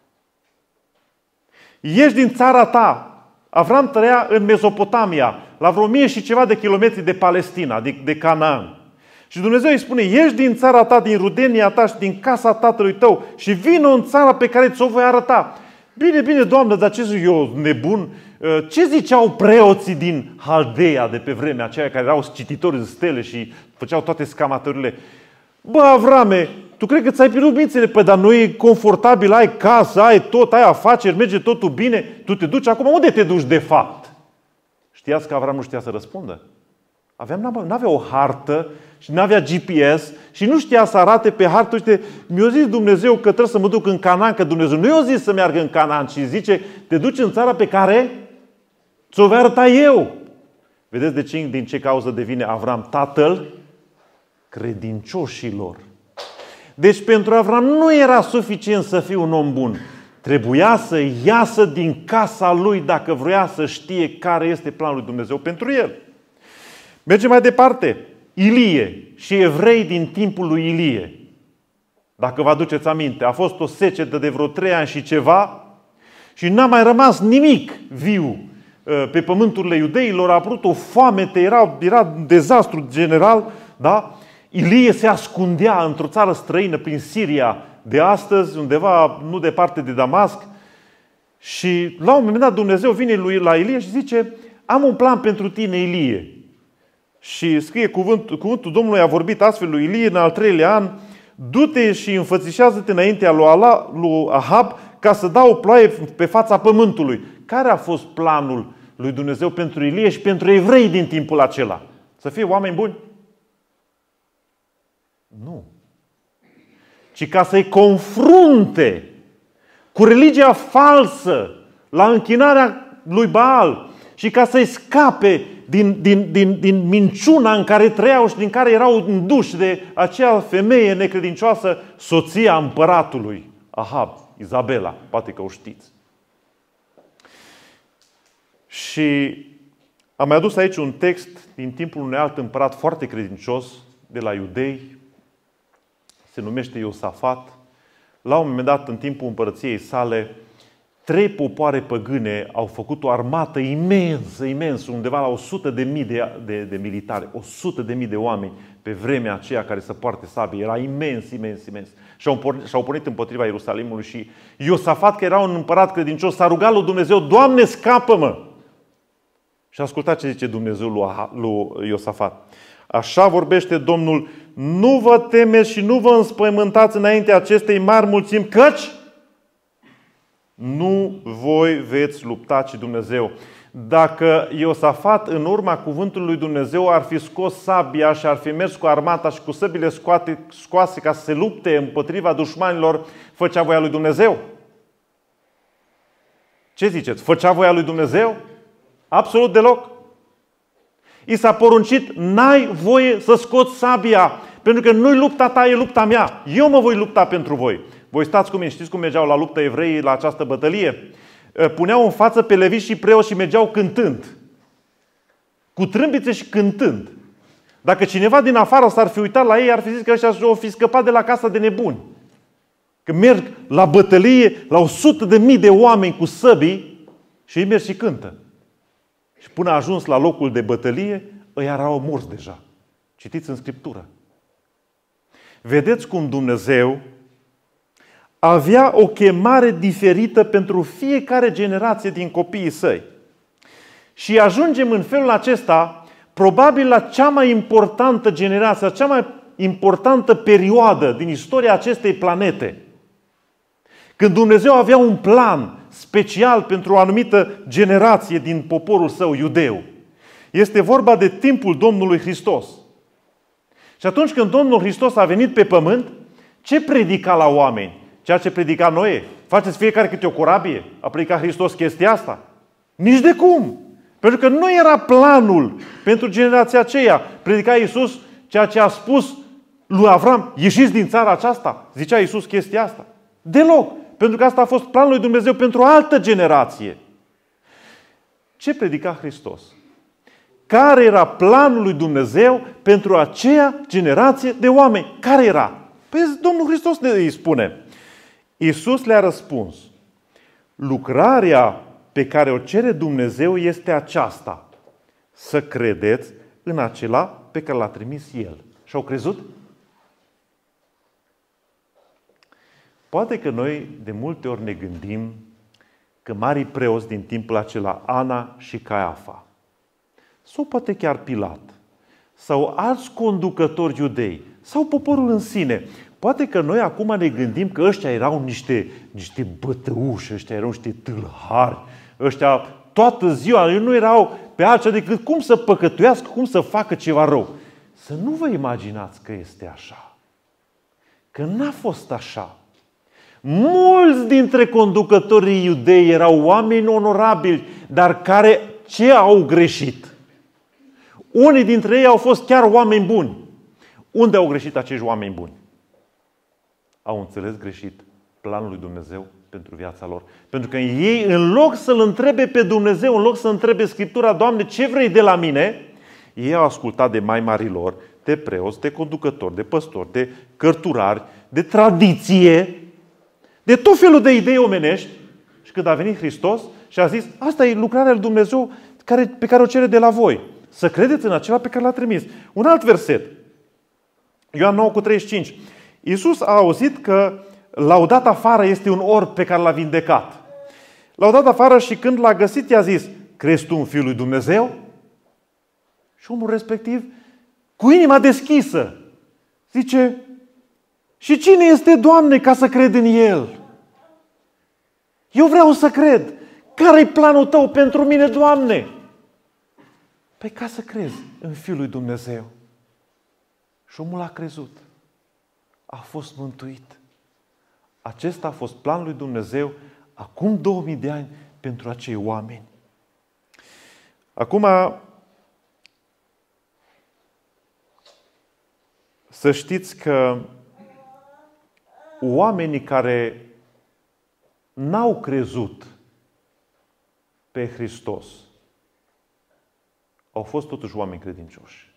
Ieși din țara ta. Avram trăia în Mesopotamia, la vreo 1000 și ceva de kilometri de Palestina, de Canaan. Și Dumnezeu îi spune: ieși din țara ta, din rudenia ta și din casa tatălui tău și vină în țara pe care ți-o voi arăta. Bine, bine, Doamne, dar ce zic eu, nebun? Ce ziceau preoții din Haldeia de pe vremea aceea, care erau cititori de stele și făceau toate scamatorile? Bă, Avrame, tu crezi că ți-ai pierdut mințele? Păi, dar nu e confortabil, ai casă, ai tot, ai afaceri, merge totul bine, tu te duci acum, unde te duci de fapt? Știați că Avram nu știa să răspundă? N-avea o hartă și n-avea GPS și nu știa să arate pe hartă. Uite, mi-a zis Dumnezeu că trebuie să mă duc în Canaan, că Dumnezeu nu i-a zis să meargă în Canaan, ci zice: te duci în țara pe care ți-o voi arăta eu. Vedeți din ce cauză devine Avram tatăl credincioșilor. Deci pentru Avram nu era suficient să fie un om bun. Trebuia să iasă din casa lui dacă vrea să știe care este planul lui Dumnezeu pentru el. Mergem mai departe. Ilie și evrei din timpul lui Ilie. Dacă vă aduceți aminte, a fost o secetă de vreo 3 ani și ceva și n-a mai rămas nimic viu pe pământurile iudeilor. A apărut o foamete, era un dezastru general, da? Ilie se ascundea într-o țară străină, prin Siria de astăzi, undeva nu departe de Damasc. Și la un moment dat Dumnezeu vine la Ilie și zice: am un plan pentru tine, Ilie. Și scrie cuvântul Domnului a vorbit astfel lui Ilie în al 3-lea an: du-te și înfățișează-te înaintea lui Ahab ca să dau o ploaie pe fața pământului. Care a fost planul lui Dumnezeu pentru Ilie și pentru evrei din timpul acela? Să fie oameni buni? Nu. Ci ca să-i confrunte cu religia falsă la închinarea lui Baal și ca să-i scape din minciuna în care trăiau și din care erau înduși de acea femeie necredincioasă, soția împăratului Ahab, Izabela, poate că o știți. Și am mai adus aici un text din timpul unui alt împărat foarte credincios de la iudei, se numește Iosafat. La un moment dat, în timpul împărăției sale, 3 popoare păgâne au făcut o armată imensă, undeva la 100.000 de militari, 100.000 de oameni pe vremea aceea care să poarte sabie. Era imens. Și-au pornit împotriva Ierusalimului și Iosafat, că era un împărat credincios, s-a rugat lui Dumnezeu: Doamne, scapă-mă! Și ascultați ce zice Dumnezeu lui Iosafat. Așa vorbește Domnul: nu vă temeți și nu vă înspăimântați înaintea acestei mari mulțimi, căci nu voi veți lupta, ci Dumnezeu. Dacă Iosafat, în urma cuvântului lui Dumnezeu, ar fi scos sabia și ar fi mers cu armata și cu săbile scoase ca să se lupte împotriva dușmanilor, făcea voia lui Dumnezeu? Ce ziceți? Făcea voia lui Dumnezeu? Absolut deloc. I s-a poruncit: n-ai voie să scoți sabia, pentru că nu-i lupta ta, e lupta mea. Eu mă voi lupta pentru voi. Voi stați cu mine, știți cum mergeau la luptă evreii la această bătălie? Puneau în față pe leviți și preoți și mergeau cântând. Cu trâmbițe și cântând. Dacă cineva din afară s-ar fi uitat la ei, ar fi zis că ăștia au fi scăpat de la casa de nebuni. Că merg la bătălie la 100.000 de oameni cu săbii și ei merg și cântă. Și până a ajuns la locul de bătălie, ăia erau morți deja. Citiți în Scriptură. Vedeți cum Dumnezeu avea o chemare diferită pentru fiecare generație din copiii săi. Și ajungem în felul acesta, probabil, la cea mai importantă generație, cea mai importantă perioadă din istoria acestei planete. Când Dumnezeu avea un plan special pentru o anumită generație din poporul său iudeu. Este vorba de timpul Domnului Hristos. Și atunci când Domnul Hristos a venit pe pământ, ce predica la oameni? Ceea ce predica Noe. Faceți fiecare câte o corabie. A predicat Hristos chestia asta? Nici de cum. Pentru că nu era planul pentru generația aceea. Predica Iisus ceea ce a spus lui Avram: ieșiți din țara aceasta. Zicea Iisus chestia asta? Deloc. Pentru că asta a fost planul lui Dumnezeu pentru o altă generație. Ce predica Hristos? Care era planul lui Dumnezeu pentru aceea generație de oameni? Care era? Păi Domnul Hristos îi spune. Iisus le-a răspuns: lucrarea pe care o cere Dumnezeu este aceasta: să credeți în acela pe care l-a trimis El. Și au crezut? Poate că noi de multe ori ne gândim că marii preoți din timpul acela, Ana și Caiafa, sau poate chiar Pilat, sau alți conducători iudei, sau poporul în sine, poate că noi acum ne gândim că ăștia erau niște bătăuși, ăștia erau niște tâlhari, ăștia toată ziua nu erau pe altceva decât cum să păcătuiască, cum să facă ceva rău. Să nu vă imaginați că este așa. Că n-a fost așa. Mulți dintre conducătorii iudei erau oameni onorabili, dar care ce au greșit? Unii dintre ei au fost chiar oameni buni. Unde au greșit acești oameni buni? Au înțeles greșit planul lui Dumnezeu pentru viața lor. Pentru că ei, în loc să-L întrebe pe Dumnezeu, în loc să întrebe Scriptura: Doamne, ce vrei de la mine? Ei au ascultat de mai marilor, de preoți, de conducători, de păstori, de cărturari, de tradiție, de tot felul de idei omenești. Și când a venit Hristos și a zis: asta e lucrarea lui Dumnezeu pe care o cere de la voi. Să credeți în acela pe care l-a trimis. Un alt verset. Ioan 9:35. Iisus a auzit că l-au dat afară, este un orb pe care l-a vindecat. L-au dat afară și când l-a găsit i-a zis: crezi tu în Fiul lui Dumnezeu? Și omul respectiv, cu inima deschisă, zice: și cine este, Doamne, ca să cred în El? Eu vreau să cred. Care-i planul Tău pentru mine, Doamne? Păi ca să crezi în Fiul lui Dumnezeu. Și omul a crezut. A fost mântuit. Acesta a fost planul lui Dumnezeu acum 2000 de ani pentru acei oameni. Acum, să știți că oamenii care n-au crezut pe Hristos au fost totuși oameni credincioși.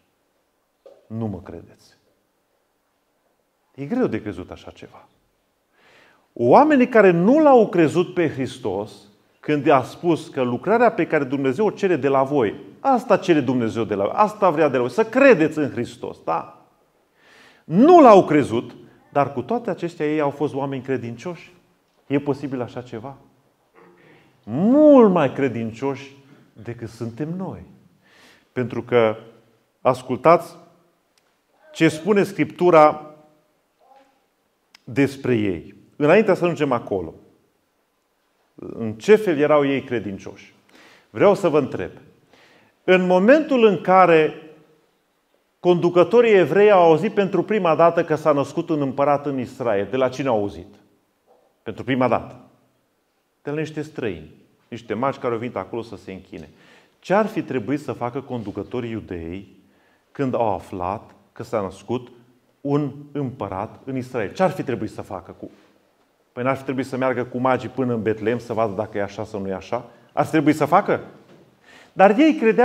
Nu mă credeți. E greu de crezut așa ceva. Oamenii care nu l-au crezut pe Hristos, când a spus că lucrarea pe care Dumnezeu o cere de la voi, asta cere Dumnezeu de la voi, asta vrea de la voi, să credeți în Hristos, da? Nu l-au crezut, dar cu toate acestea ei au fost oameni credincioși. E posibil așa ceva? Mult mai credincioși decât suntem noi. Pentru că, ascultați ce spune Scriptura despre ei. Înainte să ajungem acolo, în ce fel erau ei credincioși? Vreau să vă întreb. În momentul în care conducătorii evrei au auzit pentru prima dată că s-a născut un împărat în Israel, de la cine au auzit? Pentru prima dată. De la niște străini, niște magi care au venit acolo să se închine. Ce ar fi trebuit să facă conducătorii iudei când au aflat că s-a născut un împărat în Israel? Ce ar fi trebuit să facă? Păi n-ar fi trebuit să meargă cu magii până în Betlehem să vadă dacă e așa sau nu e așa? Ar fi trebuit să facă? Dar ei credeau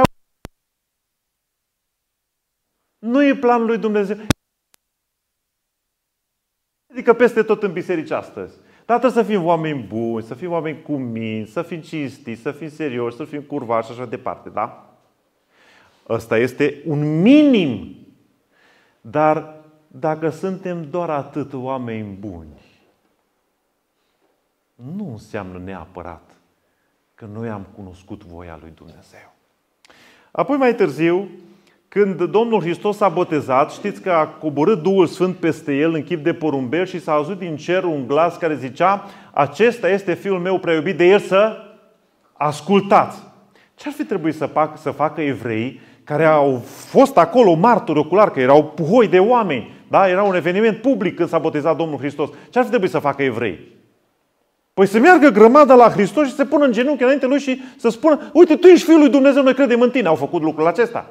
nu e planul lui Dumnezeu. Adică peste tot în biserici astăzi. Dar trebuie să fim oameni buni, să fim oameni cu minți, să fim cinstiți, să fim serioși, să fim curvași și așa departe, da? Ăsta este un minim. Dar dacă suntem doar atât oameni buni, nu înseamnă neapărat că noi am cunoscut voia lui Dumnezeu. Apoi mai târziu, când Domnul Hristos s-a botezat, știți că a coborât Duhul Sfânt peste el în chip de porumbel și s-a auzit din cer un glas care zicea: acesta este Fiul meu prea iubit, de el să ascultați. Ce ar fi trebuit să facă evreii care au fost acolo martori oculari, că erau puhoi de oameni, da? Era un eveniment public când s-a botezat Domnul Hristos. Ce ar fi trebuit să facă evreii? Păi să meargă grămada la Hristos și să se pună în genunchi înainte lui și să spună: uite, tu ești Fiul lui Dumnezeu, noi credem în tine. Au făcut lucrul acesta.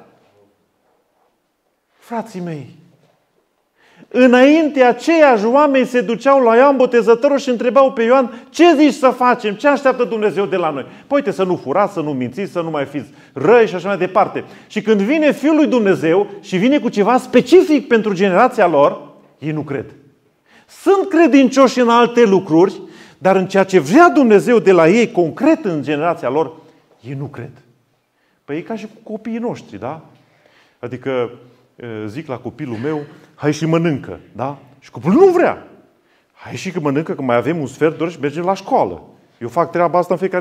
Frații mei, înainte aceiași oameni se duceau la Ioan Botezătorul și întrebau pe Ioan: ce zici să facem? Ce așteaptă Dumnezeu de la noi? Păi uite, să nu furați, să nu mințiți, să nu mai fiți răi și așa mai departe. Și când vine Fiul lui Dumnezeu și vine cu ceva specific pentru generația lor, ei nu cred. Sunt credincioși în alte lucruri, dar în ceea ce vrea Dumnezeu de la ei concret în generația lor, ei nu cred. Păi e ca și cu copiii noștri, da? Adică zic la copilul meu: hai și mănâncă, da? Și copilul nu vrea. Hai și că mănâncă, că mai avem un sfert de oră și mergem la școală. Eu fac treaba asta în fiecare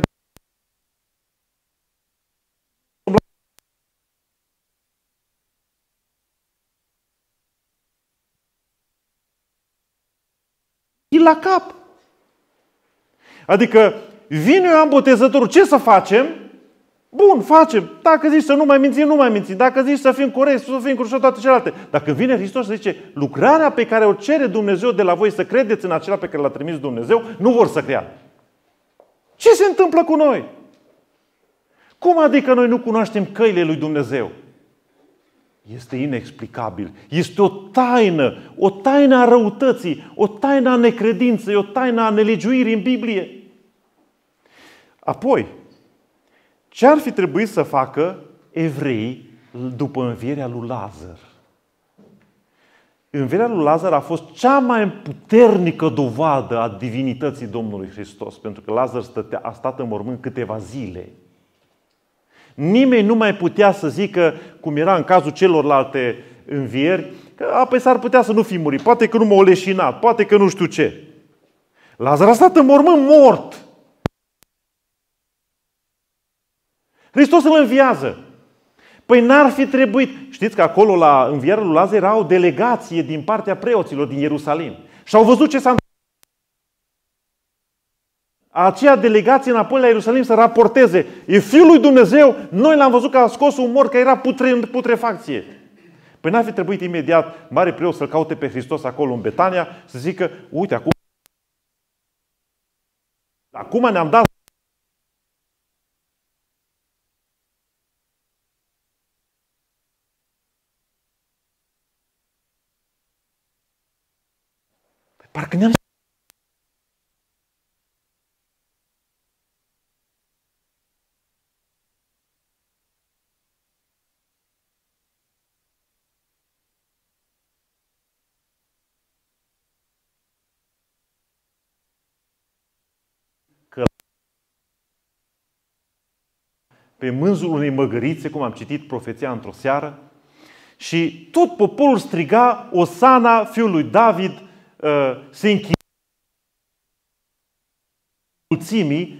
zi la cap. Adică vine Ioan Botezătorul, ce să facem? Bun, facem. Dacă zici să nu mai mințim, nu mai mințim. Dacă zici să fim corecți, să fim cu toate celelalte. Dacă vine Hristos și zice: lucrarea pe care o cere Dumnezeu de la voi, să credeți în acela pe care l-a trimis Dumnezeu, nu vor să creadă. Ce se întâmplă cu noi? Cum adică noi nu cunoaștem căile lui Dumnezeu? Este inexplicabil. Este o taină a răutății, o taină a necredinței, o taină a nelegiuirii în Biblie. Apoi, ce ar fi trebuit să facă evreii după învierea lui Lazar? Învierea lui Lazar a fost cea mai puternică dovadă a divinității Domnului Hristos, pentru că Lazar a stat în mormânt câteva zile. Nimeni nu mai putea să zică, cum era în cazul celorlalte învieri, că apoi s-ar putea să nu fi murit, poate că nu m-a leșinat, poate că nu știu ce. Lazar a stat în mormânt mort. Hristos îl înviază. Păi n-ar fi trebuit. Știți că acolo la învierea lui Lazar era o delegație din partea preoților din Ierusalim. Și au văzut ce s-a întâmplat. Aceea delegație înapoi la Ierusalim să raporteze: e Fiul lui Dumnezeu, noi l-am văzut că a scos un mort, că era în putrefacție. Păi n-ar fi trebuit imediat mare preot să-L caute pe Hristos acolo în Betania, să zică: uite, acum ne-am dat. Parcă ne-am pe mânzul unei măgărițe, cum am citit profeția într-o seară, și tot poporul striga, Osana, fiul lui David, se închina mulțimii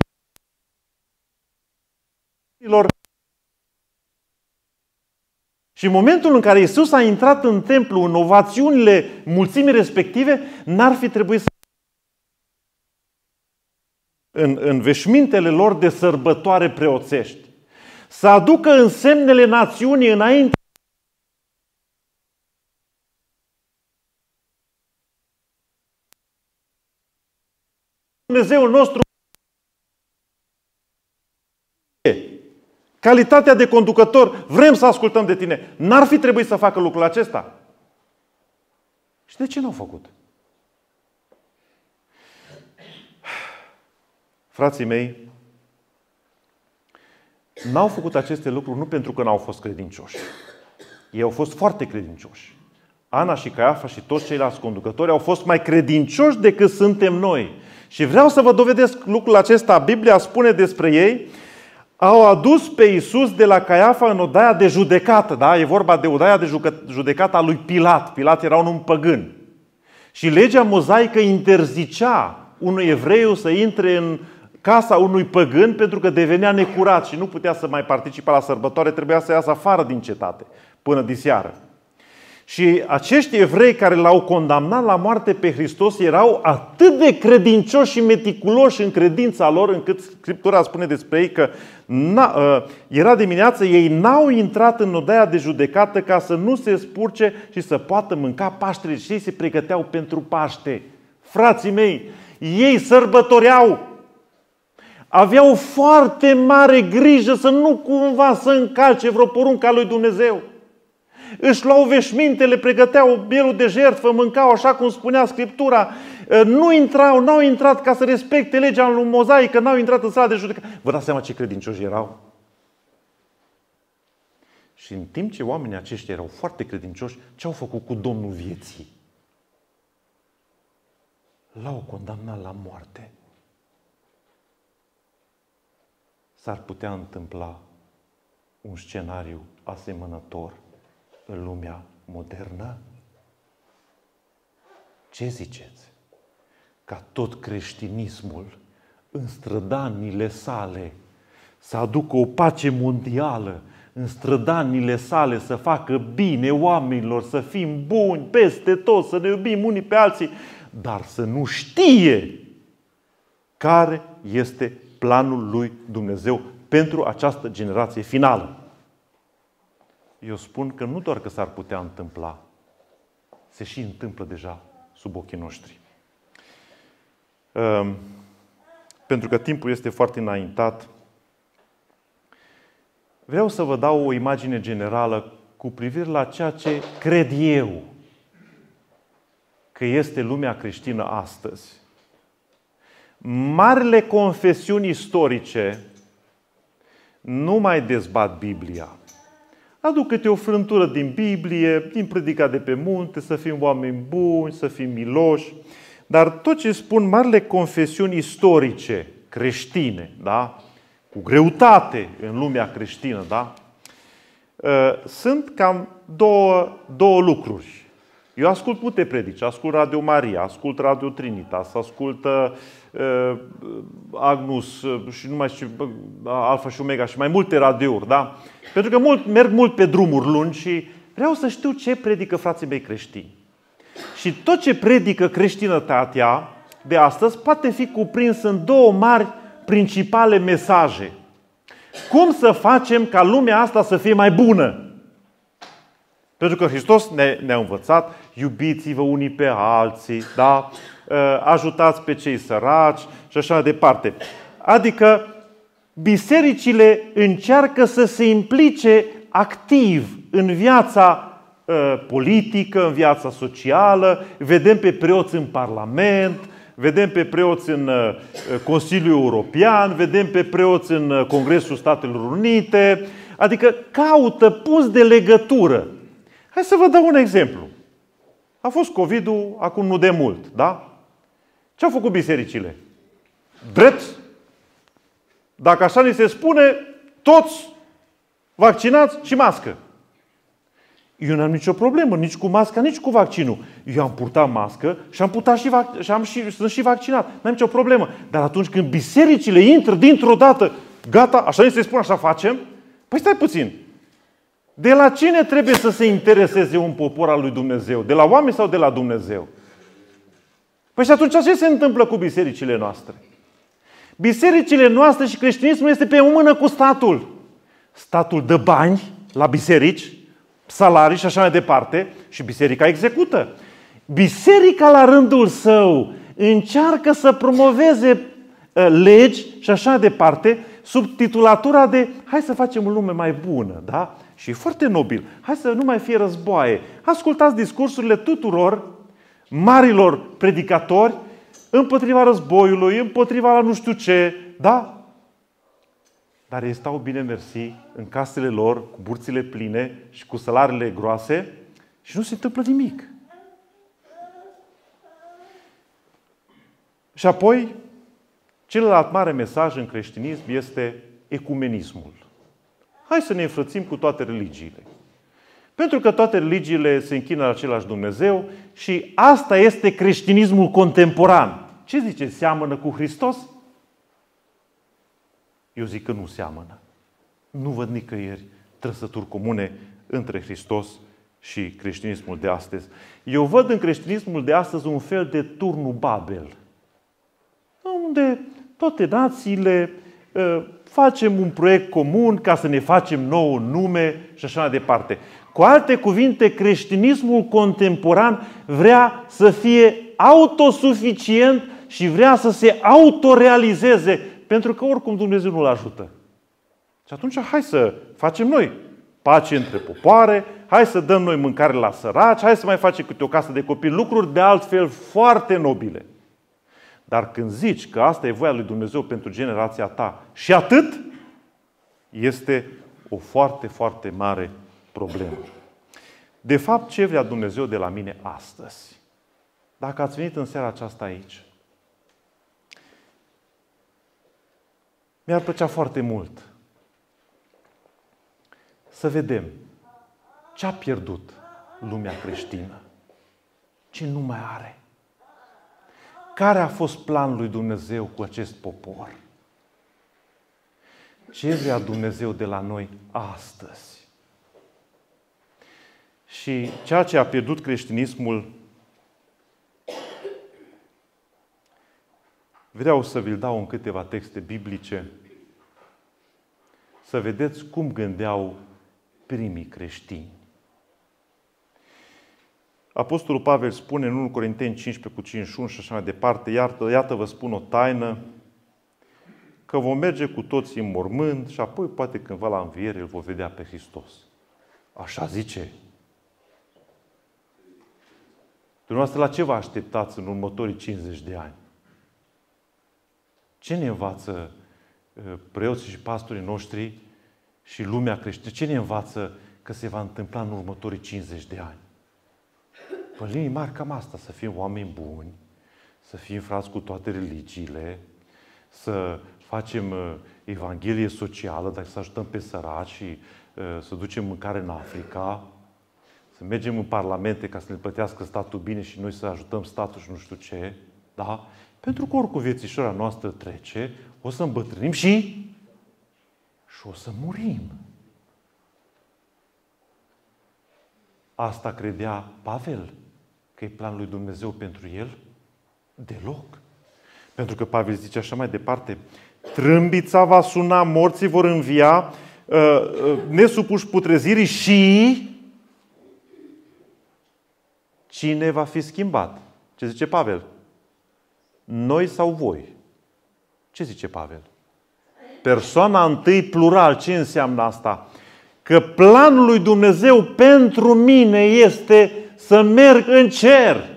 și în momentul în care Iisus a intrat în templu, în ovațiunile mulțimii respective, n-ar fi trebuit să în veșmintele lor de sărbătoare preoțești, să aducă însemnele națiunii înainte Dumnezeul nostru, calitatea de conducător, vrem să ascultăm de tine. N-ar fi trebuit să facă lucrul acesta. Și de ce n-au făcut? Frații mei, n-au făcut aceste lucruri nu pentru că n-au fost credincioși. Ei au fost foarte credincioși. Ana și Caiafa și toți ceilalți conducători au fost mai credincioși decât suntem noi. Și vreau să vă dovedesc lucrul acesta. Biblia spune despre ei, au adus pe Iisus de la Caiafa în odaia de judecată. Da? E vorba de odaia de judecată a lui Pilat. Pilat era un om păgân. Și legea mozaică interzicea unui evreu să intre în casa unui păgân pentru că devenea necurat și nu putea să mai participe la sărbătoare, trebuia să iasă afară din cetate până diseară. Și acești evrei care l-au condamnat la moarte pe Hristos erau atât de credincioși și meticuloși în credința lor, încât Scriptura spune despre ei că era dimineață, ei n-au intrat în odaia de judecată ca să nu se spurce și să poată mânca Paștele. Și ei se pregăteau pentru Paște. Frații mei, ei sărbătoreau. Aveau foarte mare grijă să nu cumva să încalce vreo poruncă a lui Dumnezeu. Își luau veșmintele, pregăteau mielul de jertfă, mâncau așa cum spunea Scriptura. N-au intrat ca să respecte legea lui mozaică, n-au intrat în sala de judecată. Vă dați seama ce credincioși erau? Și în timp ce oamenii aceștia erau foarte credincioși, ce au făcut cu Domnul vieții? L-au condamnat la moarte. S-ar putea întâmpla un scenariu asemănător în lumea modernă? Ce ziceți? Ca tot creștinismul în strădanile sale să aducă o pace mondială, în strădanile sale să facă bine oamenilor, să fim buni peste tot, să ne iubim unii pe alții, dar să nu știe care este planul lui Dumnezeu pentru această generație finală. Eu spun că nu doar că s-ar putea întâmpla, se și întâmplă deja sub ochii noștri. Pentru că timpul este foarte înaintat, vreau să vă dau o imagine generală cu privire la ceea ce cred eu că este lumea creștină astăzi. Marile confesiuni istorice nu mai dezbat Biblia. Aduc câte o frântură din Biblie, din Predica de pe munte, să fim oameni buni, să fim miloși. Dar tot ce spun marile confesiuni istorice creștine, da? Cu greutate în lumea creștină, da? Sunt cam două lucruri. Eu ascult multe predici, ascult Radio Maria, ascult Radio Trinitas, ascult Agnus și nu mai știu, Alfa și Omega și mai multe radiouri, da? Pentru că merg mult pe drumuri lungi și vreau să știu ce predică frații mei creștini. Și tot ce predică creștinătatea de astăzi poate fi cuprins în două mari principale mesaje. Cum să facem ca lumea asta să fie mai bună? Pentru că Hristos ne-a învățat, iubiți-vă unii pe alții, da? Ajutați pe cei săraci și așa mai departe. Adică bisericile încearcă să se implice activ în viața politică, în viața socială. Vedem pe preoți în Parlament, vedem pe preoți în Consiliul European, vedem pe preoți în Congresul Statelor Unite. Adică caută punți de legătură. Hai să vă dau un exemplu. A fost COVID-ul acum nu de mult, da? Ce au făcut bisericile? Drept. Dacă așa ni se spune, toți vaccinați și mască. Eu n-am nicio problemă, nici cu masca, nici cu vaccinul. Eu am purtat mască și sunt și vaccinat. N-am nicio problemă. Dar atunci când bisericile intră dintr-o dată, gata, așa ni se spune, așa facem, păi stai puțin. De la cine trebuie să se intereseze un popor al lui Dumnezeu? De la oameni sau de la Dumnezeu? Păi și atunci ce se întâmplă cu bisericile noastre? Bisericile noastre și creștinismul este pe o mână cu statul. Statul dă bani la biserici, salarii și așa mai departe, și biserica execută. Biserica la rândul său încearcă să promoveze legi și așa mai departe, sub titulatura de hai să facem o lume mai bună, da? Și e foarte nobil. Hai să nu mai fie războaie. Ascultați discursurile tuturor marilor predicatori împotriva războiului, împotriva la nu știu ce, da? Dar ei stau bine mersi în casele lor, cu burțile pline și cu salariile groase și nu se întâmplă nimic. Și apoi, celălalt mare mesaj în creștinism este ecumenismul. Hai să ne înfrățim cu toate religiile. Pentru că toate religiile se închină la același Dumnezeu și asta este creștinismul contemporan. Ce zice? Seamănă cu Hristos? Eu zic că nu seamănă. Nu văd nicăieri trăsături comune între Hristos și creștinismul de astăzi. Eu văd în creștinismul de astăzi un fel de turnul Babel, unde toate națiile facem un proiect comun ca să ne facem nou nume și așa mai departe. Cu alte cuvinte, creștinismul contemporan vrea să fie autosuficient și vrea să se autorealizeze, pentru că oricum Dumnezeu nu-l ajută. Și atunci hai să facem noi pace între popoare, hai să dăm noi mâncare la săraci, hai să mai facem câte o casă de copii, lucruri de altfel foarte nobile. Dar când zici că asta e voia lui Dumnezeu pentru generația ta și atât, este o foarte, foarte mare problemă. De fapt, ce vrea Dumnezeu de la mine astăzi? Dacă ați venit în seara aceasta aici, mi-ar plăcea foarte mult să vedem ce a pierdut lumea creștină, ce nu mai are. Care a fost planul lui Dumnezeu cu acest popor? Ce vrea Dumnezeu de la noi astăzi? Și ceea ce a pierdut creștinismul, vreau să vi-l dau în câteva texte biblice, să vedeți cum gândeau primii creștini. Apostolul Pavel spune în 1 Corinteni 15:51 și așa mai departe, iată vă spun o taină, că vom merge cu toții în mormânt și apoi poate cândva la înviere îl vom vedea pe Hristos. Așa zice. Dumneavoastră, la ce vă așteptați în următorii 50 de ani? Ce ne învață preoții și pastorii noștri și lumea creștină? Ce ne învață că se va întâmpla în următorii 50 de ani? Pe linii mari cam asta, să fim oameni buni, să fim frați cu toate religiile, să facem evanghelie socială, dacă să ajutăm pe săraci și să ducem mâncare în Africa, să mergem în parlamente ca să ne plătească statul bine și noi să ajutăm statul și nu știu ce, da? Pentru că oricum viețișoara noastră trece, o să îmbătrânim și o să murim. Asta credea Pavel, că e planul lui Dumnezeu pentru el? Deloc. Pentru că Pavel zice așa mai departe, trâmbița va suna, morții vor învia, nesupuși putrezirii și cine va fi schimbat? Ce zice Pavel? Noi sau voi? Ce zice Pavel? Persoana întâi plural. Ce înseamnă asta? Că planul lui Dumnezeu pentru mine este să merg în cer.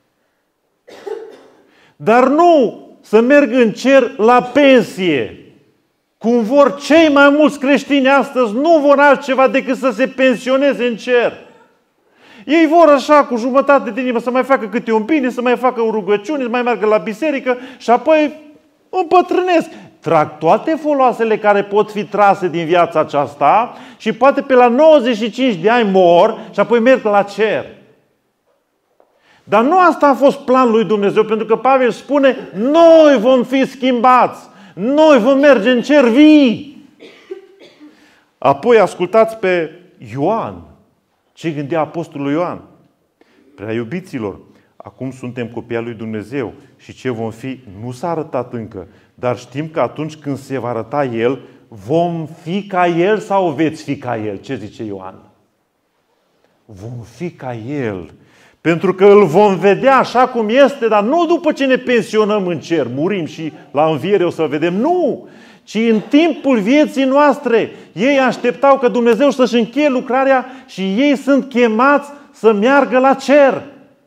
Dar nu să merg în cer la pensie. Cum vor cei mai mulți creștini astăzi, nu vor altceva decât să se pensioneze în cer. Ei vor așa, cu jumătate de inimă, să mai facă câte un bine, să mai facă o rugăciune, să mai meargă la biserică și apoi împătrânesc. trag toate foloasele care pot fi trase din viața aceasta și poate pe la 95 de ani mor și apoi merg la cer. Dar nu asta a fost planul lui Dumnezeu, pentru că Pavel spune, noi vom fi schimbați, noi vom merge în cer vii. Apoi ascultați pe Ioan, ce gândea apostolul Ioan. Prea iubiților, acum suntem copii al lui Dumnezeu și ce vom fi nu s-a arătat încă, dar știm că atunci când se va arăta El, vom fi ca El sau veți fi ca El? Ce zice Ioan? Vom fi ca El. Pentru că îl vom vedea așa cum este, dar nu după ce ne pensionăm în cer, murim și la înviere o să-L vedem. Nu! Ci în timpul vieții noastre. Ei așteptau că Dumnezeu să-și încheie lucrarea și ei sunt chemați să meargă la cer.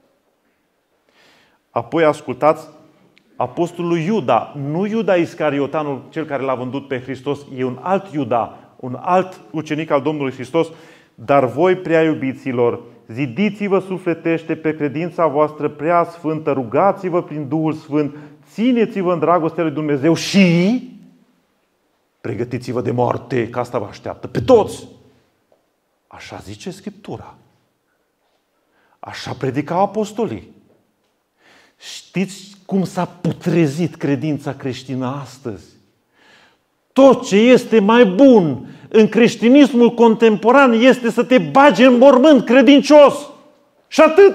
Apoi ascultați apostolul Iuda, nu Iuda Iscariotanul, cel care l-a vândut pe Hristos, e un alt Iuda, un alt ucenic al Domnului Hristos. Dar voi, prea iubiților, zidiți-vă sufletește pe credința voastră prea sfântă, rugați-vă prin Duhul Sfânt, țineți-vă în dragostea lui Dumnezeu și pregătiți-vă de moarte, că asta vă așteaptă pe toți. Așa zice Scriptura. Așa predicau apostolii. Știți cum s-a putrezit credința creștină astăzi? Tot ce este mai bun în creștinismul contemporan este să te bagi în mormânt credincios. Și atât.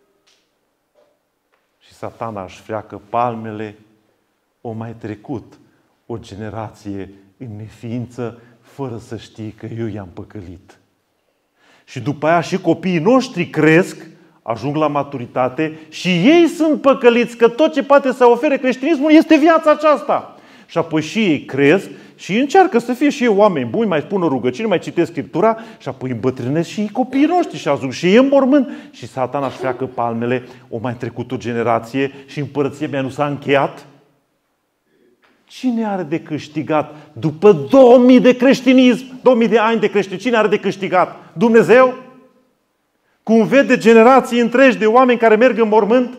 Și Satana își freacă palmele. O mai trecut o generație în neființă fără să știe că eu i-am păcălit. Și după aia și copiii noștri cresc, ajung la maturitate și ei sunt păcăliți, că tot ce poate să ofere creștinismul este viața aceasta. Și apoi și ei cresc și încearcă să fie și ei oameni buni, mai spun o rugăciune, mai citesc Scriptura și apoi îmbătrânesc și ei copiii noștri și ajung și ei în mormânt. Și Satana își freacă palmele, o mai trecut o generație și împărăția mea nu s-a încheiat. Cine are de câștigat după 2000 de creștinism, 2000 de ani de creștinism? Cine are de câștigat? Dumnezeu? Cum vede generații întregi de oameni care merg în mormânt?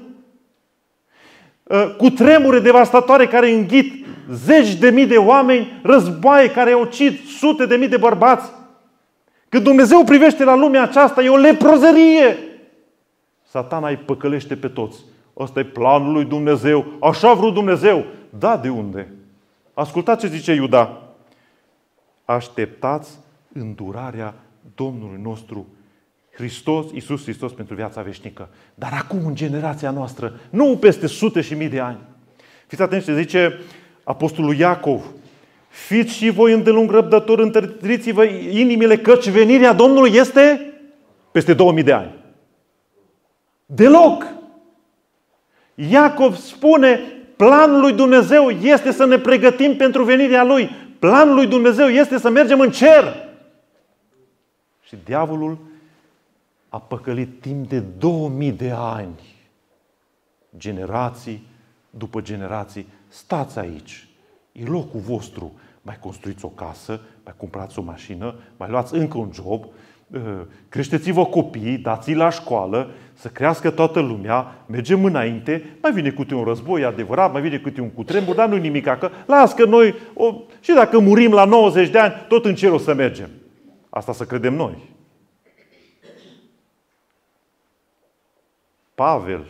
Cu tremure devastatoare care înghit zeci de mii de oameni, războaie care au ucid sute de mii de bărbați. Când Dumnezeu privește la lumea aceasta, e o leprozărie. Satana îi păcălește pe toți. Ăsta e planul lui Dumnezeu. Așa a vrut Dumnezeu. Da, de unde? Ascultați ce zice Iuda. Așteptați îndurarea Domnului nostru Hristos, Iisus Hristos pentru viața veșnică. Dar acum, în generația noastră, nu peste sute și mii de ani. Fiți atenți ce zice apostolul Iacov. Fiți și voi îndelung răbdători, întăriți-vă inimile, căci venirea Domnului este peste 2000 de ani. Deloc! Iacov spune, planul lui Dumnezeu este să ne pregătim pentru venirea Lui. Planul lui Dumnezeu este să mergem în cer. Și diavolul a păcălit timp de 2000 de ani. Generații după generații. Stați aici. E locul vostru. Mai construiți o casă, mai cumpărați o mașină, mai luați încă un job, creșteți-vă copiii, dați-i la școală, să crească toată lumea, mergem înainte, mai vine câte un război, adevărat, mai vine câte un cutremur, dar nu-i nimic, că las că noi, și dacă murim la 90 de ani, tot în cer o să mergem. Asta să credem noi. Pavel,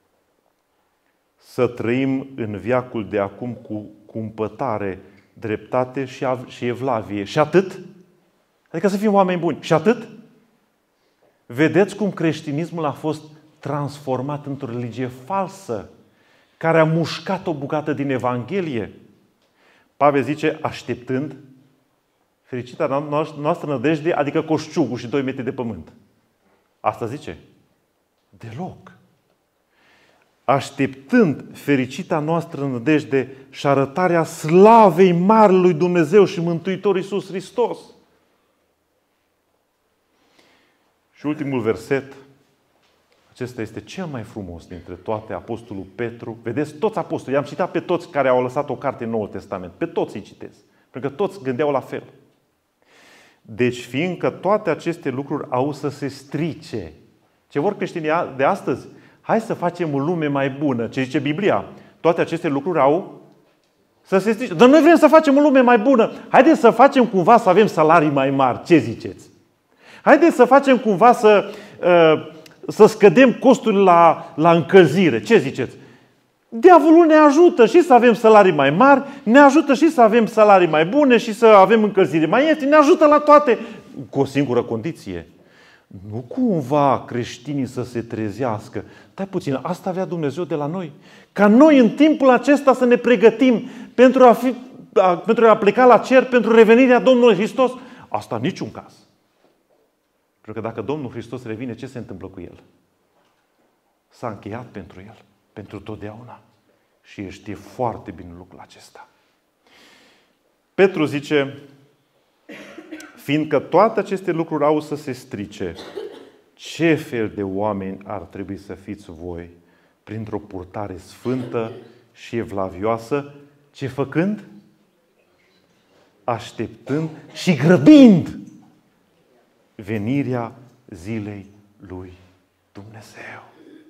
să trăim în veacul de acum cu cumpătare, dreptate și evlavie. Și atât? Adică să fim oameni buni. Și atât? Vedeți cum creștinismul a fost transformat într-o religie falsă, care a mușcat o bucată din Evanghelie. Pavel zice, așteptând fericita noastră nădejde, adică coșciugul și 2 metri de pământ. Asta zice? Deloc. Așteptând fericita noastră nădejde și arătarea slavei mari lui Dumnezeu și Mântuitor Iisus Hristos. Și ultimul verset, acesta este cel mai frumos dintre toate, apostolul Petru. Vedeți, toți apostolii, i-am citat pe toți care au lăsat o carte în Noul Testament. Pe toți îi citesc, pentru că toți gândeau la fel. Deci, fiindcă toate aceste lucruri au să se strice. Ce vor creștinii de astăzi? Hai să facem o lume mai bună. Ce zice Biblia? Toate aceste lucruri au Să se strice. Dar noi vrem să facem o lume mai bună. Haideți să facem cumva să avem salarii mai mari. Ce ziceți? Haideți să facem cumva să scădem costurile la încălzire. Ce ziceți? Diavolul ne ajută și să avem salarii mai mari, ne ajută și să avem salarii mai bune și să avem încălzire mai ieftine, ne ajută la toate. Cu o singură condiție. Nu cumva creștinii să se trezească. Stai puțin, asta vrea Dumnezeu de la noi. Ca noi în timpul acesta să ne pregătim pentru a pleca la cer, pentru revenirea Domnului Hristos. Asta în niciun caz. Pentru că dacă Domnul Hristos revine, ce se întâmplă cu El? S-a încheiat pentru El, pentru totdeauna. Și El știe foarte bine lucrul acesta. Petru zice, fiindcă toate aceste lucruri au să se strice, ce fel de oameni ar trebui să fiți voi printr-o purtare sfântă și evlavioasă, ce făcând? Așteptând și grăbind venirea zilei lui Dumnezeu.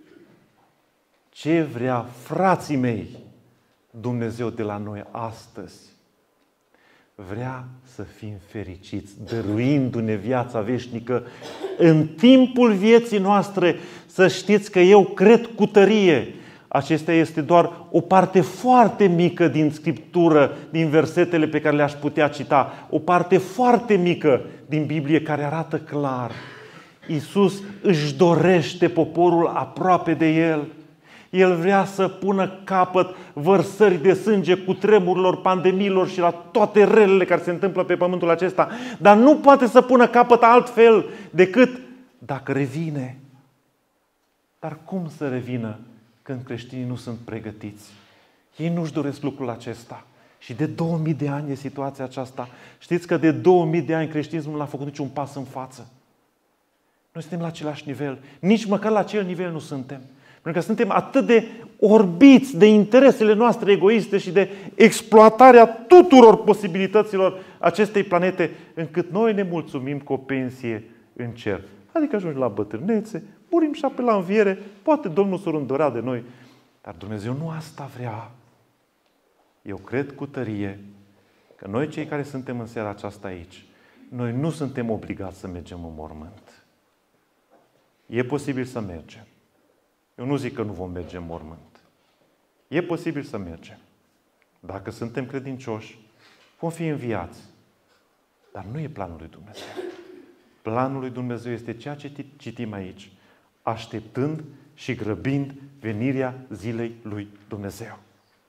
Ce vrea, frații mei, Dumnezeu de la noi astăzi? Vrea să fim fericiți, dăruindu-ne viața veșnică în timpul vieții noastre. Să știți că eu cred cu tărie. Acesta este doar o parte foarte mică din Scriptură, din versetele pe care le-aș putea cita. O parte foarte mică din Biblie care arată clar. Iisus își dorește poporul aproape de El. El vrea să pună capăt vărsării de sânge, cutremurilor, pandemiilor și la toate relele care se întâmplă pe pământul acesta. Dar nu poate să pună capăt altfel decât dacă revine. Dar cum să revină când creștinii nu sunt pregătiți? Ei nu-și doresc lucrul acesta. Și de 2000 de ani e situația aceasta. Știți că de 2000 de ani creștinismul nu a făcut niciun pas în față. Noi suntem la același nivel. Nici măcar la acel nivel nu suntem. Pentru că suntem atât de orbiți de interesele noastre egoiste și de exploatarea tuturor posibilităților acestei planete, încât noi ne mulțumim cu o pensie în cer. Adică ajungi la bătrânețe, murim și apoi la înviere, poate Domnul s-o îndorea de noi. Dar Dumnezeu nu asta vrea. Eu cred cu tărie că noi cei care suntem în seara aceasta aici, noi nu suntem obligați să mergem în mormânt. E posibil să mergem. Eu nu zic că nu vom merge în mormânt. E posibil să mergem. Dacă suntem credincioși, vom fi înviați. Dar nu e planul lui Dumnezeu. Planul lui Dumnezeu este ceea ce citim aici. Așteptând și grăbind venirea zilei lui Dumnezeu.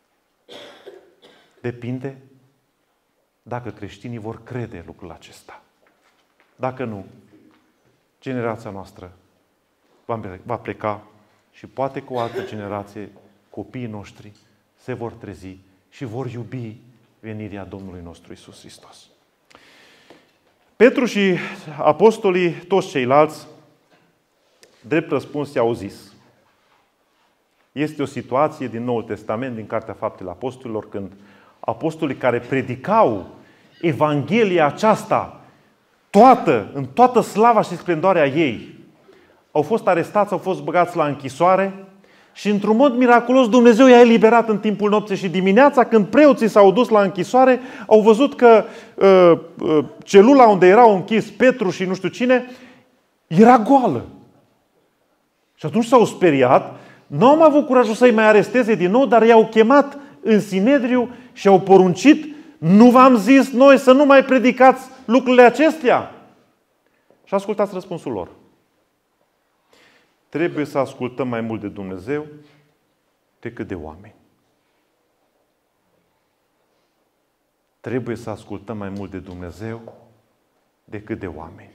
Depinde dacă creștinii vor crede lucrul acesta. Dacă nu, generația noastră va pleca și poate cu o altă generație, copiii noștri se vor trezi și vor iubi venirea Domnului nostru Iisus Hristos. Petru și apostolii, toți ceilalți, drept răspuns i-au zis. Este o situație din Noul Testament, din Cartea Faptele Apostolilor, când apostolii care predicau Evanghelia aceasta, în toată slava și splendoarea ei, au fost arestați, au fost băgați la închisoare și într-un mod miraculos Dumnezeu i-a eliberat în timpul nopții și dimineața, când preoții s-au dus la închisoare, au văzut că celula unde erau închis Petru și nu știu cine era goală. Și atunci s-au speriat, nu au avut curajul să-i mai aresteze din nou, dar i-au chemat în Sinedriu și au poruncit: nu v-am zis noi să nu mai predicați lucrurile acestea? Și ascultați răspunsul lor. Trebuie să ascultăm mai mult de Dumnezeu decât de oameni. Trebuie să ascultăm mai mult de Dumnezeu decât de oameni.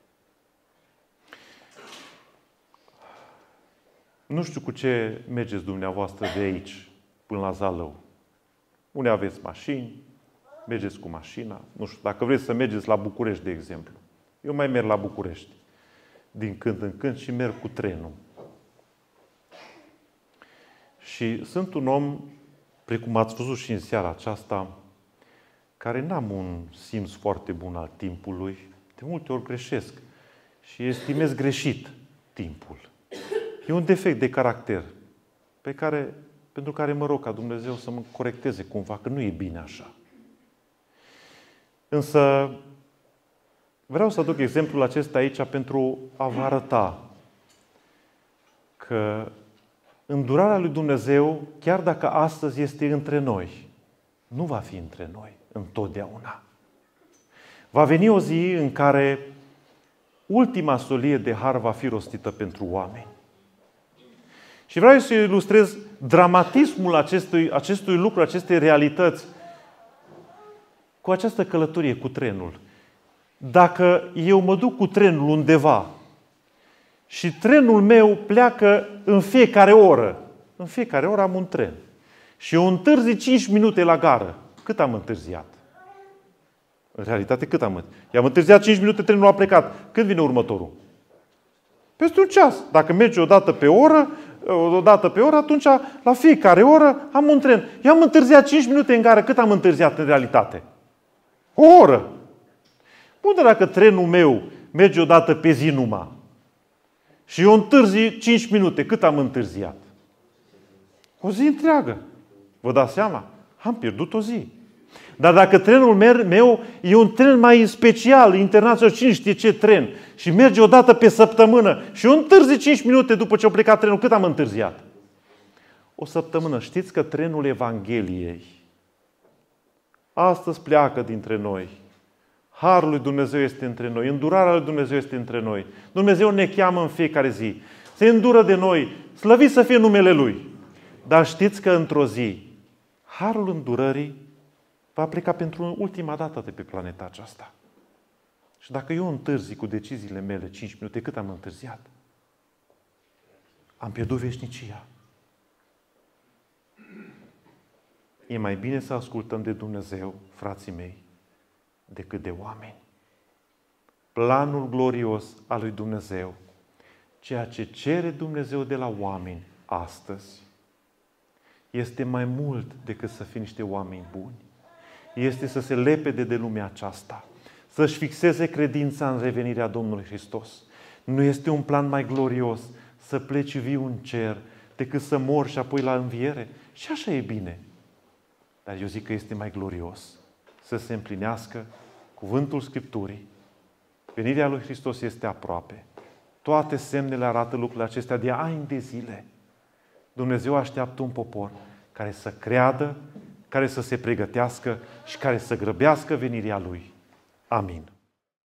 Nu știu cu ce mergeți dumneavoastră de aici până la Zalău. Unde aveți mașini, mergeți cu mașina. Nu știu, dacă vreți să mergeți la București, de exemplu. Eu mai merg la București din când în când și merg cu trenul. Și sunt un om, precum ați văzut și în seara aceasta, care n-am un simț foarte bun al timpului. De multe ori greșesc și estimez greșit timpul. E un defect de caracter pe care pentru care mă rog ca Dumnezeu să mă corecteze cumva, că nu e bine așa. Însă vreau să aduc exemplul acesta aici pentru a vă arăta că îndurarea lui Dumnezeu, chiar dacă astăzi este între noi, nu va fi între noi întotdeauna. Va veni o zi în care ultima solie de har va fi rostită pentru oameni. Și vreau să ilustrez dramatismul acestui lucru, acestei realități, cu această călătorie cu trenul. Dacă eu mă duc cu trenul undeva și trenul meu pleacă în fiecare oră am un tren, și eu întârzi 5 minute la gară, cât am întârziat? În realitate, cât am întârziat? I-am întârziat 5 minute, trenul a plecat. Când vine următorul? Peste un ceas. Dacă merge o dată pe oră, atunci la fiecare oră am un tren. I-am întârziat 5 minute în gară. Cât am întârziat în realitate? O oră. Unde dacă trenul meu merge o dată pe zi numai și eu întârzi 5 minute, cât am întârziat? O zi întreagă. Vă dați seama? Am pierdut o zi. Dar dacă trenul meu e un tren mai special, internațional, cine știe ce tren, și merge o dată pe săptămână și eu întârzi 5 minute după ce a plecat trenul, cât am întârziat? O săptămână. Știți că trenul Evangheliei astăzi pleacă dintre noi. Harul lui Dumnezeu este între noi. Îndurarea lui Dumnezeu este între noi. Dumnezeu ne cheamă în fiecare zi. Se îndură de noi. Slăvit să fie numele Lui. Dar știți că într-o zi harul îndurării va pleca pentru ultima dată de pe planeta aceasta. Și dacă eu întârzi cu deciziile mele 5 minute, cât am întârziat? Am pierdut veșnicia. E mai bine să ascultăm de Dumnezeu, frații mei, decât de oameni. Planul glorios al lui Dumnezeu, ceea ce cere Dumnezeu de la oameni astăzi, este mai mult decât să fie niște oameni buni. Este să se lepede de lumea aceasta, să-și fixeze credința în revenirea Domnului Hristos. Nu este un plan mai glorios să pleci viu în cer decât să mori și apoi la înviere? Și așa e bine. Dar eu zic că este mai glorios să se împlinească cuvântul Scripturii. Venirea lui Hristos este aproape. Toate semnele arată lucrurile acestea de ani de zile. Dumnezeu așteaptă un popor care să creadă, care să se pregătească și care să grăbească venirea Lui. Amin.